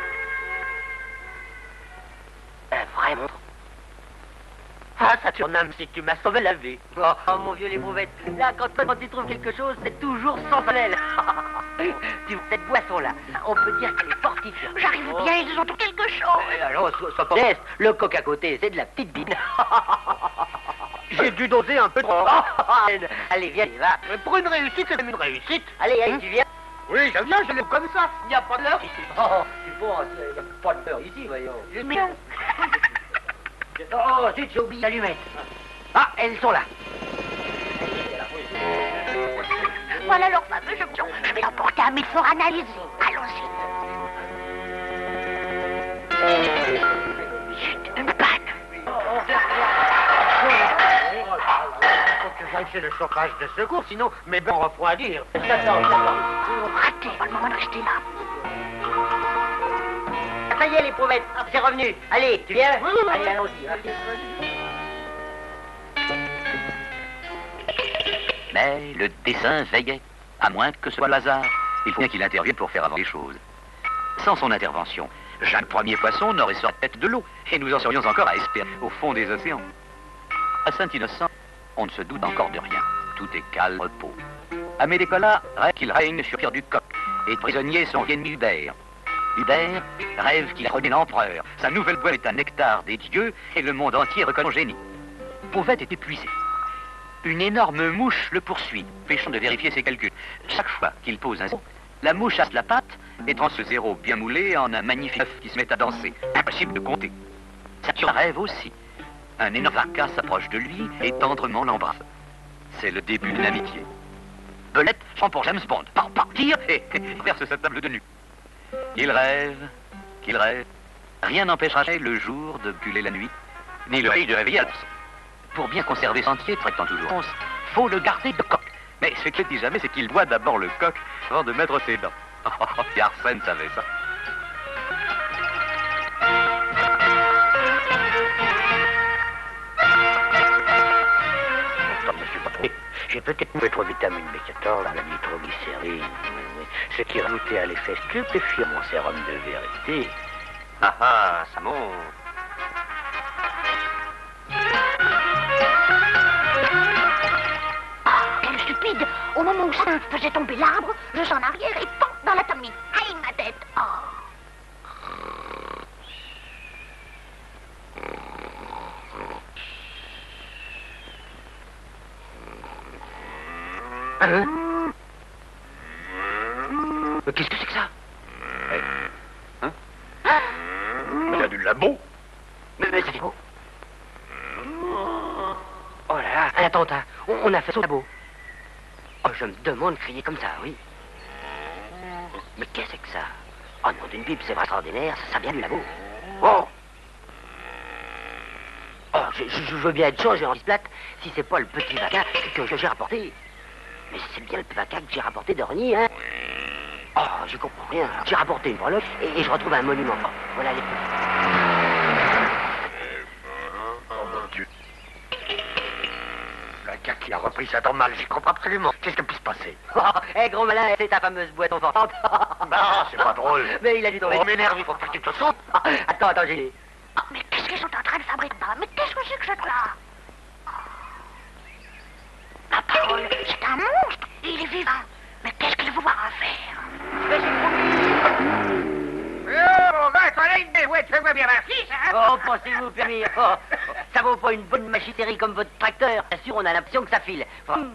Un vrai monstre. Ah, Saturnin, si tu m'as sauvé la vie. Oh, oh, mon vieux l'éprouvette, là, quand, quand tu trouves quelque chose, c'est toujours sensationnel. Tu cette boisson-là, on peut dire qu'elle est fortifiante. J'arrive bien, ils ont tout quelque chose. Eh, alors, sois, sois pas modeste. Le coq à côté, c'est de la petite bine. J'ai dû doser un peu trop. Allez, viens, va. Mais pour une réussite, c'est une réussite. Allez, allez, tu viens. Oui, je viens, je l'ai comme ça. Il n'y a pas de l'heure ici. Oh, tu penses, il n'y a pas de l'heure ici, voyons. Mais... Oh, zut, j'ai oublié l'allumette. Ah, elles sont là. Voilà leur fameux option. Je vais l'emporter à mes forts analyses. Allons-y. Chut, une panne. Il faut que j'aille chez le chauffage de secours, sinon mes bains vont refroidir. J'attends, j'attends. Raté, pas le moment de rester là. Ça y est, les prouvettes, c'est revenu. Allez, tu viens? Oui, oui, oui. Allez, allons-y. Mais le dessein veillait, à moins que ce soit le hasard. Il faut bien qu'il intervienne pour faire avancer les choses. Sans son intervention, Jacques Premier Poisson n'aurait sorti tête de l'eau, et nous en serions encore à espérer au fond des océans. À Saint-Innocent, on ne se doute encore de rien. Tout est calme, repos. Amédée Colas rêve qu'il règne sur Pierre du Coq, et prisonnier son ennemi Hubert. Hubert rêve qu'il a rené l'empereur. Sa nouvelle boîte est un nectar des dieux, et le monde entier reconnaît son génie. Pauvette est épuisé. Une énorme mouche le poursuit, pêchant de vérifier ses calculs. Chaque fois qu'il pose un zéro, la mouche asse la patte et transforme ce zéro bien moulé en un magnifique œuf qui se met à danser. Impossible de compter. Saturne rêve aussi. Un énorme vaca s'approche de lui et tendrement l'embrasse. C'est le début d'une amitié. Belette chante pour James Bond. Par partir et verse sa table de nuit. Il rêve, qu'il rêve. Rien n'empêchera le jour de buller la nuit, ni le réveil de réveiller à l'absence. Pour bien conserver son entier, traitant toujours, faut le garder de coq. Mais ce qu'il ne dit jamais, c'est qu'il boit d'abord le coq avant de mettre ses dents. Et Arsène savait ça. Monsieur Patron, j'ai peut-être trouvé trop vitamine B quatorze dans la nitroglycérine, ce qui rajoutait à l'effet stupéfiant mon sérum de vérité. Ah ah, ça monte. Quel stupide! Au moment où ça faisait tomber l'arbre, je suis en arrière et pam, dans l'atomique. Aïe, ma tête! Oh. Hein? Mais qu'est-ce que c'est que ça? Hein? Ah. l'attentat. On, on a fait son labo. Oh, je me demande crier comme ça, oui. Mais qu'est-ce que ça? Oh non, d'une pipe, c'est vraiment extraordinaire, ça, ça vient du labo. Oh Oh, je, je, je veux bien être changé en plate si c'est pas le petit vaca que, que j'ai rapporté. Mais c'est bien le petit vaca que j'ai rapporté d'Orny, hein? Oh, je comprends rien. J'ai rapporté une breloque et, et je retrouve un monument. Oh, voilà les... Oh mon Dieu. Le gars qui a repris ça normal, j'y comprends absolument. Qu'est-ce qui peut se passer? Oh, hé, hey, gros malin, c'est ta fameuse boîte enfantante. Non, c'est pas drôle. Mais il a dû tomber. On m'énerve, il faut que tu te sautes. Attends, attends, j'ai... Oh, mais qu'est-ce qu'ils sont en train de fabriquer là? Mais qu'est-ce que c'est que ce truc-là? Ma parole, c'est un monstre. Il est vivant. Mais qu'est-ce qu'il va pouvoir en faire? Mais Oh, va, collègue, mais ouais, tu fais bien ma fille, ça? Oh, pensez-vous, permis. Oh, ça vaut pas une bonne machinerie comme votre tracteur. Bien sûr, on a l'impression que ça file. Hum,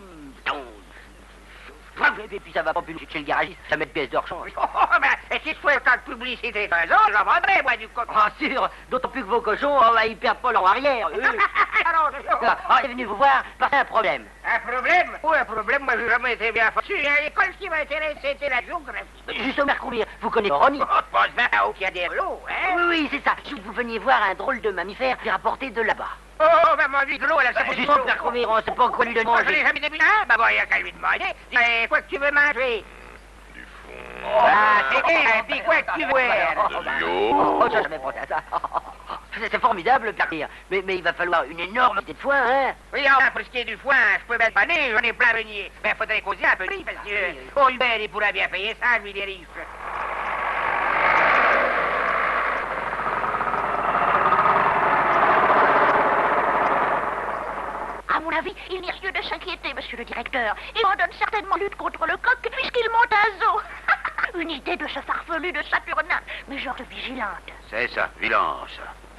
Et puis ça va pas plus chez le garagiste, ça met de pièces de rechange. Oh, ben, et si je fais autant de publicité d'un autre, j'en vendrais, moi, du coton. Ah, sûr, d'autant plus que vos cochons, oh, bah, ils perdent pas leur arrière, eux. Ah, ah, il est venu vous voir parce qu'il y a un problème. Un problème? Oui, un problème, moi, j'ai jamais été bien foutu. À l'école, ce qui m'intéresse, c'était la géographie. Juste au mercredi, vous connaissez Ronnie? Oh, tu penses bien là-haut qu'il y a des lots, hein? Oui, oui, c'est ça. Si vous veniez voir un drôle de mammifère qui rapporté de là-bas. Oh, ben, mon vie de l'eau, elle a ça. Juste au mercredi, on sait pas quoi lui donner Moi, je manger. l'ai jamais vu, hein? Ben, bon, il y a qu'à lui demander. Dis, quoi que tu veux manger? Du fond. Ah, c'est bien, puis quoi que tu veux boire? De l'eau. Oh, j'ai jamais pensé à ça. C'est formidable, Pierre. Mais, mais il va falloir une énorme quantité de foin, hein? Oui, enfin, pour ce qui est du foin, je peux mettre paner, j'en ai plein renier. Ben, faudrait causer un peu de prix, parce que... Oh, Hubert, il pourrait bien payer ça, lui, il est riche. À mon avis, il n'y a lieu de s'inquiéter, monsieur le directeur. Il en donne certainement lutte contre le coq, puisqu'il monte un zoo. Une idée de ce farfelu de Saturnin, mais genre de vigilante. C'est ça, vigilance.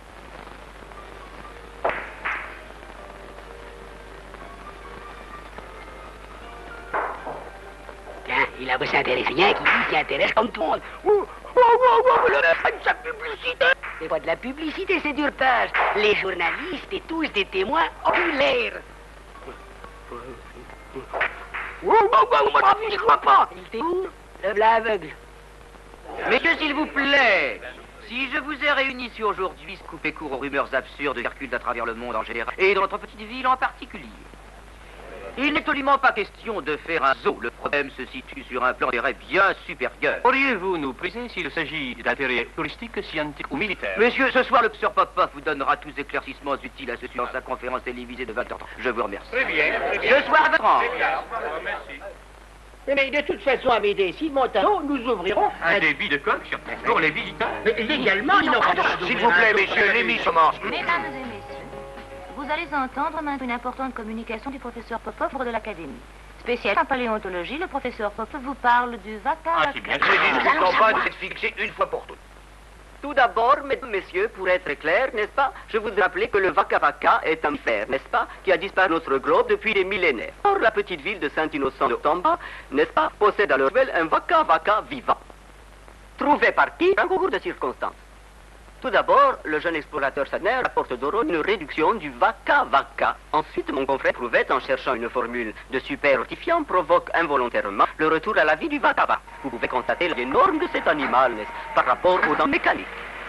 Tiens, il a bossé intéressé rien qui dit qu'il intéresse comme tout le monde. Oh, oh, oh, oh, le reste de sa publicité. C'est pas de la publicité, c'est du reportage. Les journalistes et tous des témoins oculaires. Oh, oh, oh, moi, je crois pas. Il était où? Le blanc aveugle. Messieurs, s'il vous plaît, si je vous ai réunis ici aujourd'hui, couper court aux rumeurs absurdes qui circulent à travers le monde en général, et dans notre petite ville en particulier, il n'est absolument pas question de faire un zoo. Le problème se situe sur un plan d'intérêt bien supérieur. Pourriez-vous nous préciser s'il s'agit d'intérêt touristique, scientifique ou militaire? Monsieur, ce soir, le professeur Popov vous donnera tous les éclaircissements utiles à ce sujet dans sa conférence télévisée de vingt heures trente. Je vous remercie. Très bien, très bien. Ce soir à vingt heures trente. Merci. Mais de toute façon, Amédée, s'il monte un zoo, nous ouvrirons Un débit de coq sur pour les visiteurs? Mais légalement, ils n'ont pas le droit S'il d'ouvrir vous plaît, un zoo. messieurs, l'émission commence. Mesdames et messieurs, vous allez entendre maintenant une importante communication du professeur Popov de l'Académie. Spécialiste en paléontologie, le professeur Popov vous parle du vaca. Ah, c'est bien. Très vite, cette campagne est fixée une fois pour toutes. Tout d'abord, mesdames, messieurs, pour être clair, n'est-ce pas, je voudrais rappeler que le Vaca Vaca est un fer, n'est-ce pas, qui a disparu de notre globe depuis des millénaires. Or, la petite ville de Saint-Innocent de Tomba, n'est-ce pas, possède à l'heure actuelle un Vaca Vaca vivant. Trouvé par qui? Un concours de circonstances. Tout d'abord, le jeune explorateur Sadner apporte d'Oron une réduction du Vaca Vaca. Ensuite, mon confrère Prouvette, en cherchant une formule de super hortifiant, provoque involontairement le retour à la vie du Vaca Vaca. Vous pouvez constater l'énorme de cet animal, n'est-ce, par rapport aux dents mécaniques.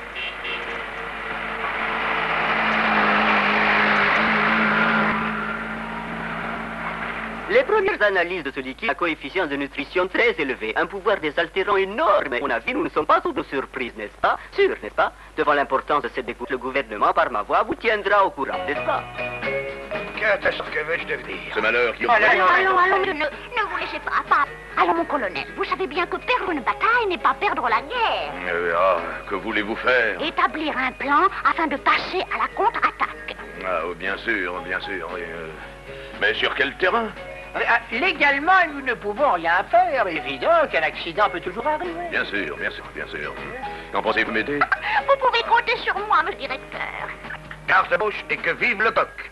Les premières analyses de ce liquide a un coefficient de nutrition très élevé, un pouvoir désaltérant énorme. À mon avis, nous ne sommes pas sous de surprise, n'est-ce pas? Sûr, n'est-ce pas? Devant l'importance de cette découverte, le gouvernement, par ma voix, vous tiendra au courant, n'est-ce pas? Qu'est-ce que veux-je devenir? Ce malheur qui... Allons, allons, allons, ne, ne vous laissez pas, pas. Allons, mon colonel, vous savez bien que perdre une bataille n'est pas perdre la guerre. Euh, ah, que voulez-vous faire? Établir un plan afin de passer à la contre-attaque. Ah, oh, bien sûr, bien sûr. oui, euh, Mais sur quel terrain? Légalement, nous ne pouvons rien faire. Évident qu'un accident peut toujours arriver. Bien sûr, bien sûr, bien sûr. Qu'en pensez-vous m'aider? Vous pouvez compter sur moi, monsieur le directeur. Garde-bouche et que vive le coq.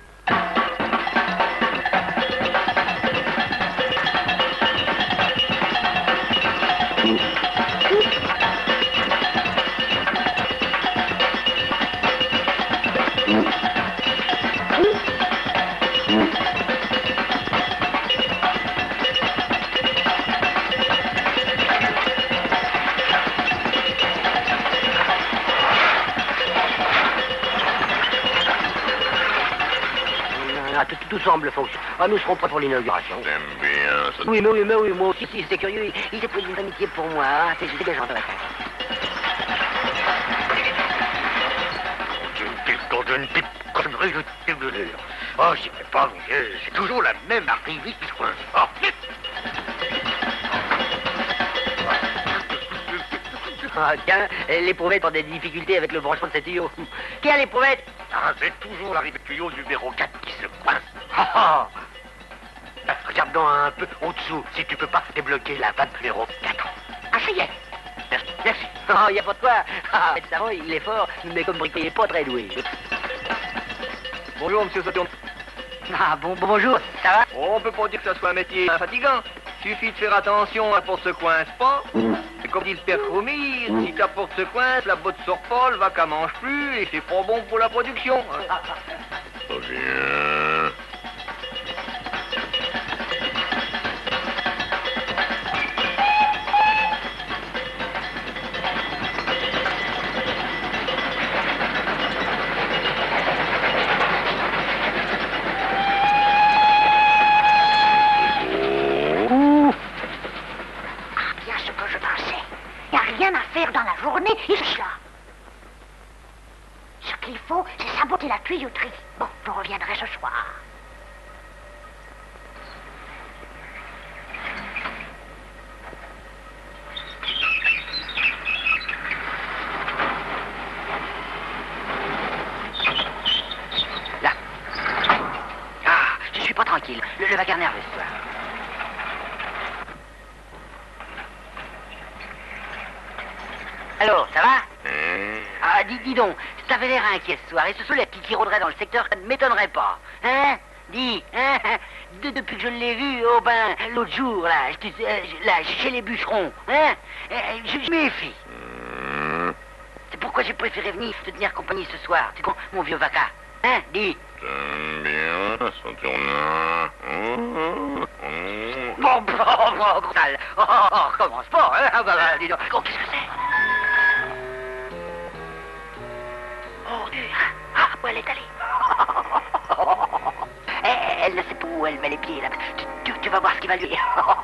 Ah, tout, tout semble fonctionner. Ah, nous serons prêts pour l'inauguration. J'aime bien ça. Oui, mais oui, mais oui, moi aussi, si, c'est curieux. Il, il s'est pris une amitié pour moi. Ah, c'est c'est déjà intéressant. Une pipe contre une pipe, connerie, je te le dire. Oh, j'y vais pas, mon Dieu. C'est toujours la même arrivée qui se coince. Oh, Ah, tiens, l'éprouvette a des difficultés avec le branchement de ses tuyaux. Qui a l'éprouvette? ah, c'est toujours l'arrivée de tuyau numéro quatre qui se coince. Ah, ah. Ah, regarde donc un peu au-dessous, si tu peux pas débloquer la vanne numéro quatre. Ah, ça y est. Merci, merci. Oh, y a pas de quoi. Ah, le savant, il est fort, mais comme briquet, il est pas très doué. Bonjour, monsieur Sauton. Ah, bon, bon, bonjour, ça va? Oh, on peut pas dire que ça soit un métier fatigant. Suffit de faire attention, la porte se coince pas. Et comme dit le père Cromis, si ta porte se coince, la botte sort pas, le vaca mange plus, et c'est pas bon pour la production. Ça vient. Dans la journée, et c'est cela. Ce qu'il faut, c'est saboter la tuyauterie. Bon, je reviendrai ce soir. Là. Ah, je suis pas tranquille. Le, le vacarme nerveux ce soir. Alors, ça va? Mmh. Ah, dis, dis donc, t'avais l'air inquiet ce soir, et ce soleil qui, qui rôderait dans le secteur, ça ne m'étonnerait pas. Hein? Dis, hein? De, depuis que je l'ai vu, oh ben, l'autre jour, là, je, te- euh, je- là, chez les bûcherons, hein? Euh, Je, je méfie. Mmh. C'est pourquoi j'ai préféré venir te tenir compagnie ce soir, tu comprends, mon vieux vaca? Hein? Dis. J'aime bien son tournant. Mmh. Mmh. Bon, bon, bon, gros sale. Oh, oh, oh, recommence pas, hein? Ah, bah, bah, dis donc. Oh, qu'est-ce que c'est? Oh, Dieu. Ah, où elle est allée? Elle, elle ne sait pas où elle met les pieds, là. Tu, tu, tu vas voir ce qui va lui...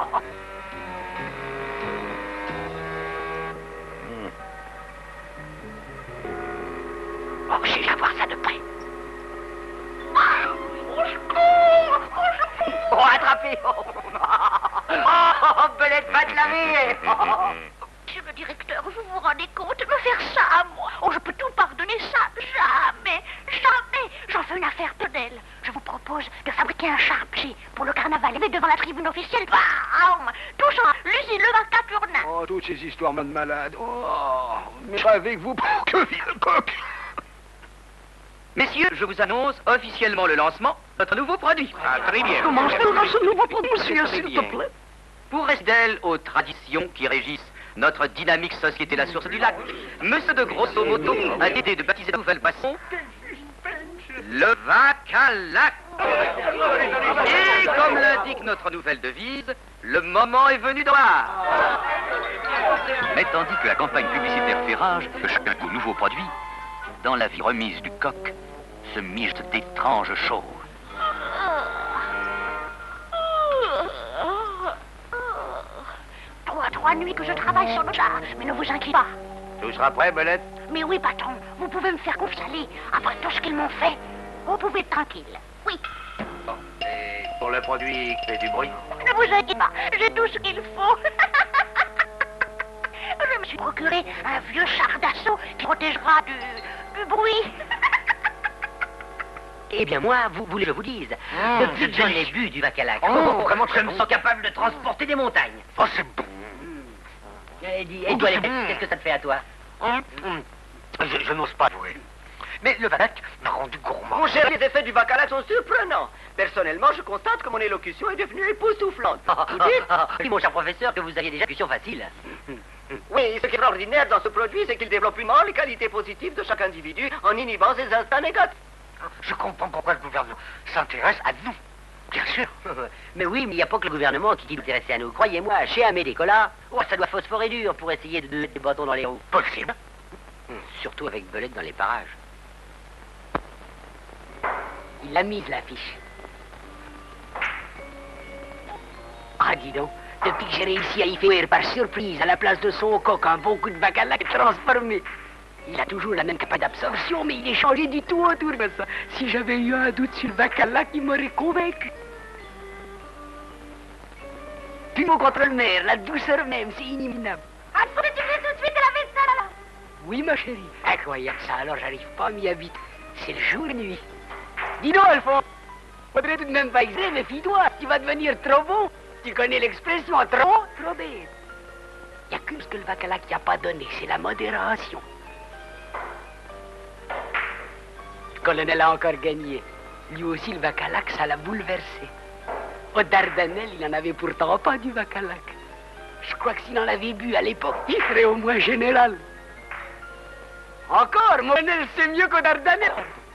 Oh, j'ai à voir ça de près. Oh, attrapé! Oh, oh, Belette va te laver! Monsieur le directeur, vous vous rendez compte de me faire ça à moi? Oh, je peux tout pardonner ça. Jamais, jamais. J'en fais une affaire tonnelle. Je vous propose de fabriquer un charpentier pour le carnaval et mettre devant la tribune officielle. Bam! Touchant l'usine Le Vaca Turnin. Oh, toutes ces histoires de malades. Oh, mais je serai avec vous pour que vive le coq. Messieurs, je vous annonce officiellement le lancement de notre nouveau produit. Ah, très bien. Comment sera ce nouveau produit, Très s'il te bien. plaît? Pour rester fidèle aux traditions qui régissent notre dynamique société La Source du Lac, Monsieur de Grosso Modo a décidé de baptiser la nouvelle boisson le Vacalac. Et comme l'indique notre nouvelle devise, le moment est venu de voir. Mais tandis que la campagne publicitaire fait rage de chacun de nos nouveaux produits, dans la vie remise du coq se michent d'étranges choses. Trois, trois nuits que je travaille sur le char, mais ne vous inquiétez pas. Tout sera prêt, Belette? Mais oui, patron, vous pouvez me faire confiance. Allez, après tout ce qu'ils m'ont fait, vous pouvez être tranquille. Oui, Bon. Et pour le produit qui fait du bruit? ne vous inquiétez pas, j'ai tout ce qu'il faut. Je me suis procuré un vieux char d'assaut qui protégera du, du bruit. Eh bien, moi, vous voulez que je vous dise, Mmh, depuis c'est que j'en ai délicieux. bu du Vacalac, Oh, vraiment très je me bon. sens capable de transporter des montagnes. Oh, c'est bon. Et, dis, et toi, les qu'est-ce que ça te fait à toi? Hum, hum. Je, je n'ose pas avouer. Mais le Vacalac m'a rendu gourmand. Mon cher, les effets du Vacalac sont surprenants. Personnellement, je constate que mon élocution est devenue époustouflante. Vous dites? Oui, mon cher professeur, que vous aviez déjà une discussion facile. Oui, ce qui est extraordinaire dans ce produit, c'est qu'il développe pleinement les qualités positives de chaque individu en inhibant ses instincts négatifs. Je comprends pourquoi le gouvernement s'intéresse à nous. Bien sûr. Mais oui, mais il n'y a pas que le gouvernement qui dit s'intéresser à nous. Croyez-moi, chez Amédée Collat, oh, ça doit phosphorer dur pour essayer de mettre des bâtons dans les roues. Possible. Surtout avec Belette dans les parages. Il a mise l'affiche. Ah, dis donc, depuis que j'ai réussi à y faire par surprise, à la place de son coq, un bon coup de bacalac transformé. Il a toujours la même capacité d'absorption, mais il est changé du tout autour de ça. Si j'avais eu un doute sur le bacalac, il m'aurait convaincu. Puis mon contre le maire, la douceur même, c'est inimaginable. Ah, il faut que tu fais tout de suite la vaisselle, là. Oui, ma chérie. Incroyable ça, alors j'arrive pas à m'y habiter. C'est le jour et nuit. Dis donc, Alphonse, faudrait tout de même pas exagérer, mais fie-toi, tu vas devenir trop bon. Tu connais l'expression, trop bon, trop bête. Il n'y a qu'une chose que le bacalac n'a pas donné, c'est la modération. Le colonel a encore gagné. Lui aussi, le bacalac, ça l'a bouleversé. Au Dardanelles, il n'en avait pourtant pas du bacalac. Je crois que s'il en avait bu à l'époque, il serait au moins général. Encore, mon colonel, c'est mieux qu'au Dardanelles.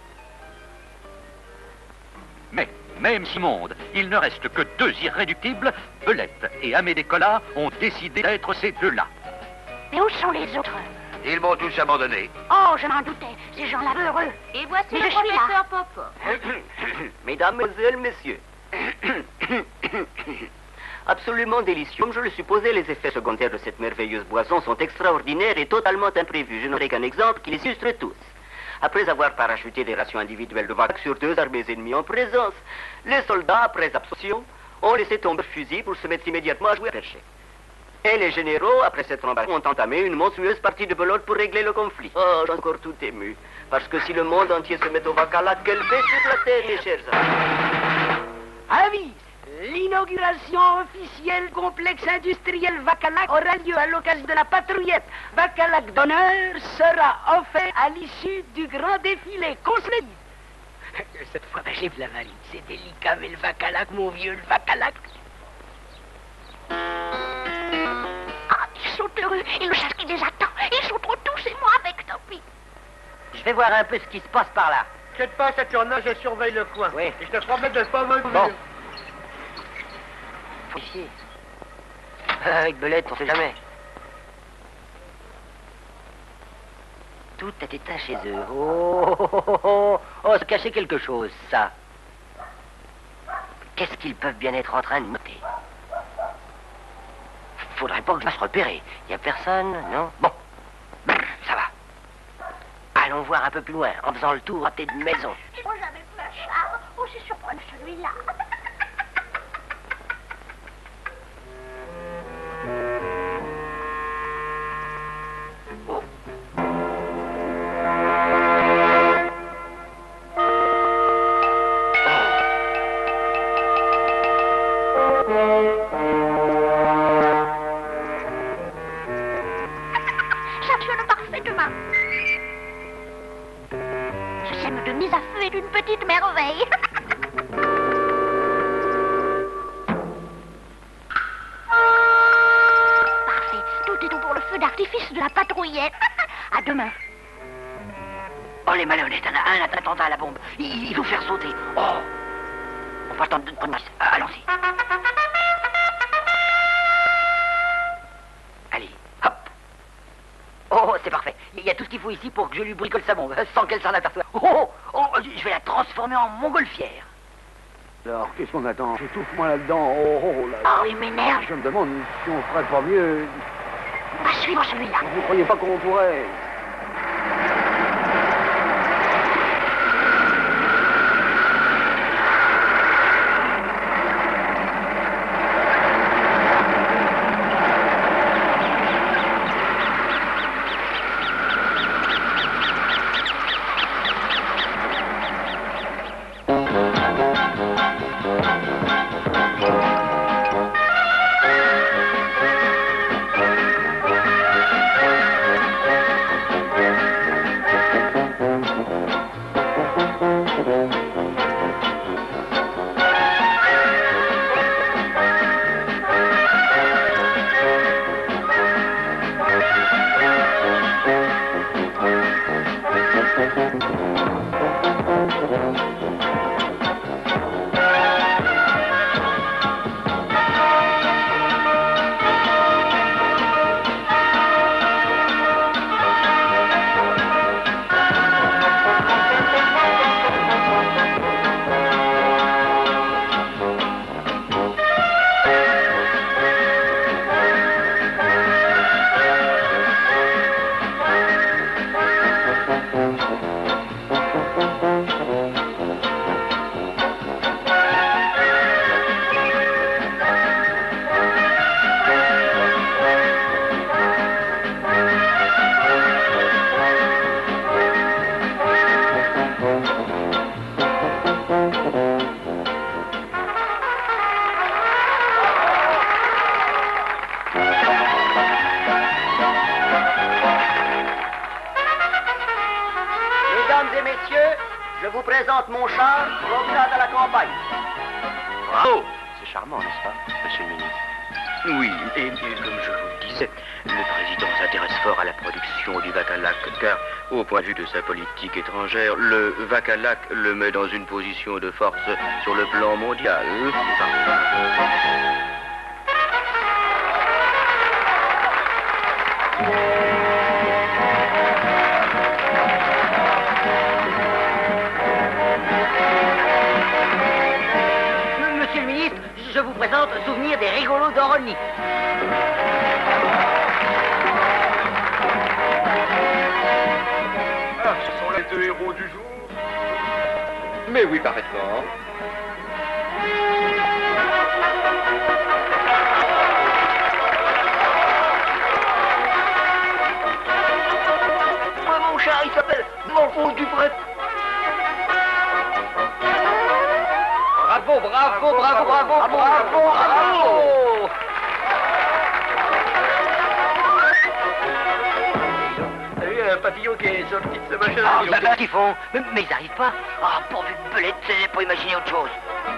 Mais, même si monde, il ne reste que deux irréductibles, Belette et Amédée Collat ont décidé d'être ces deux-là. Mais où sont les autres? Ils m'ont tous abandonné. Oh, je m'en doutais. Ces gens-là heureux. Et voici Mais le je suis là. professeur Popov. Mesdames, Mesdemoiselles, Messieurs. Absolument délicieux. Comme je le supposais, les effets secondaires de cette merveilleuse boisson sont extraordinaires et totalement imprévus. Je n'aurai qu'un exemple qui les illustre tous. Après avoir parachuté des rations individuelles de vagues sur deux armées ennemies en présence, les soldats, après absorption, ont laissé tomber le fusil pour se mettre immédiatement à jouer à percher. Et les généraux, après cette embarcation, ont entamé une monstrueuse partie de belote pour régler le conflit. Oh, j'ai encore tout ému. Parce que si le monde entier se met au bacalac, quelle paix sur la terre, mes chers amis. Avis, l'inauguration officielle du complexe industriel Vacalac aura lieu à l'occasion de la patrouillette. Vacalac d'honneur sera offert à l'issue du grand défilé. Qu'on se le dise. Cette fois, ben, j'ai la valise. C'est délicat, mais le Vacalac, mon vieux, le Vacalac. Ah, ils sont heureux. Et le chasse qui les attend. Ils sont trop tous et moi avec, tant pis. Je vais voir un peu ce qui se passe par là. T'inquiète pas, Saturnin, je surveille le coin. Oui. Et je te promets de ne pas me Bon. Ici. Avec Belette, on sait jamais. Tout est éteint chez eux. Oh, oh, oh, oh, oh, se cacher quelque chose, ça. Qu'est-ce qu'ils peuvent bien être en train de noter? Faudrait pas que je fasse repérer. Y a personne, non? Bon. Ça va. Allons voir un peu plus loin, en faisant le tour à tes maisons. Moi, j'avais plus un char. Aussi surprenant celui-là. J'actionne parfaitement. Ce système de mise à feu est une petite merveille. Parfait. Tout est tout pour le feu d'artifice de la patrouillette. À demain. Oh, les malhonnêtes, un, un attentat à la bombe. Il, il faut faire sauter. Oh. On va attendre de prendre... Allons-y. Allez, hop. Oh, c'est parfait. Il y a tout ce qu'il faut ici pour que je lui bricole sa bombe, sans qu'elle s'en aperçoive. Oh, oh, oh, je vais la transformer en montgolfière. Alors, qu'est-ce qu'on attend? Étouffe-moi là-dedans. Oh, oh, là. Oh, il m'énerve. Je me demande si on ferait pas mieux. On va suivre celui-là. Vous croyez pas qu'on pourrait... Mesdames et messieurs, je vous présente mon char, promenade à la campagne. Bravo! C'est charmant, n'est-ce pas, monsieur le ministre? Oui, et, et comme je vous le disais, le président s'intéresse fort à la production du Vacalac, car au point de vue de sa politique étrangère, le Vacalac le met dans une position de force sur le plan mondial. Monsieur le ministre, je vous présente Souvenir des rigolos d'Orony. Ah, ce sont les deux héros du jour. Mais oui, parfaitement. Moi, mon chat, il s'appelle Morphose du Bref. Bravo, bravo, bravo, bravo, bravo, bravo! T'as vu un papillon qui est sorti de ce machin? Ah, vous savez ce qu'ils font? Mais, mais ils n'arrivent pas. Ah, pourvu de belette, c'est pour imaginer autre chose.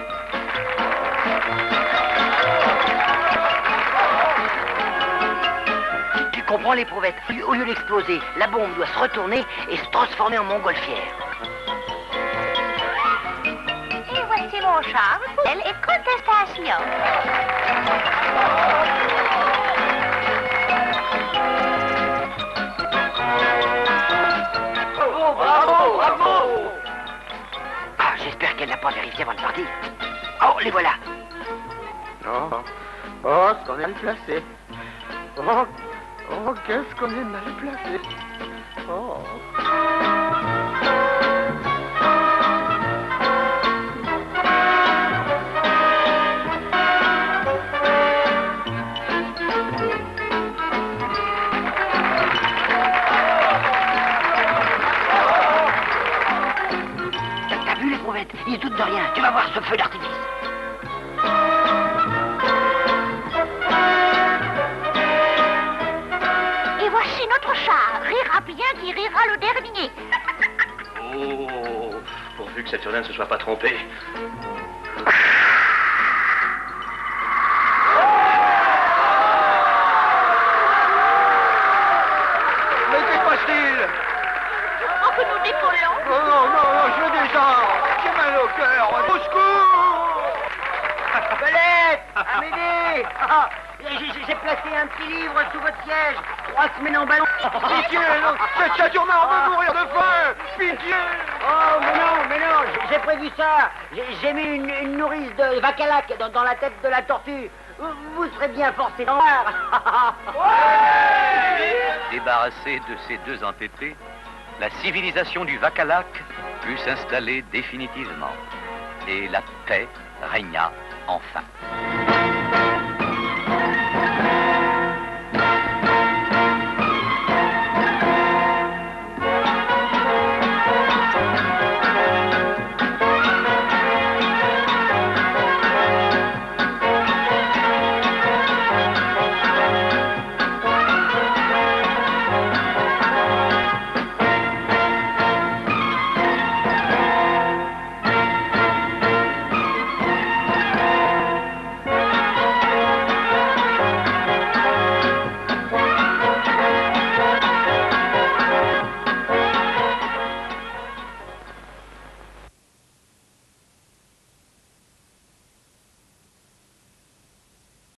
Tu comprends, l'éprouvette? Au lieu d'exploser, la bombe doit se retourner et se transformer en montgolfière. Et voici mon char, elle est contestation. Bravo, bravo, bravo! Ah, j'espère qu'elle n'a pas vérifié avant de partir. Oh, les voilà. Oh, oh, ce qu'on est mal placé. Oh, oh, qu'est-ce qu'on est mal placé. Oh. T'as vu, l'éprouvette? Il se doute de rien. Tu vas voir ce feu d'artifice. Et voici notre char, rira bien qui rira le dernier. Oh, pourvu que Saturnin ne se soit pas trompé. Mais que se passe-t-il? Oh, que nous décollons. Oh non, non, non, je descends. J'ai mal au cœur. Au secours! Belette, Amédée, ah, j'ai j'ai placé un petit livre sous votre siège. Trois semaines en ballon. Pitié, non, cette Saturnin va mourir de faim. Pitié! Oh, mais non, mais non, j'ai- j'ai prévu ça. J'ai j'ai mis une, une nourrice de Vacalac dans, dans la tête de la tortue. Vous, vous serez bien forcé d'en voir. Débarrassée de ces deux entêtés, la civilisation du Vacalac put s'installer définitivement et la paix régna enfin.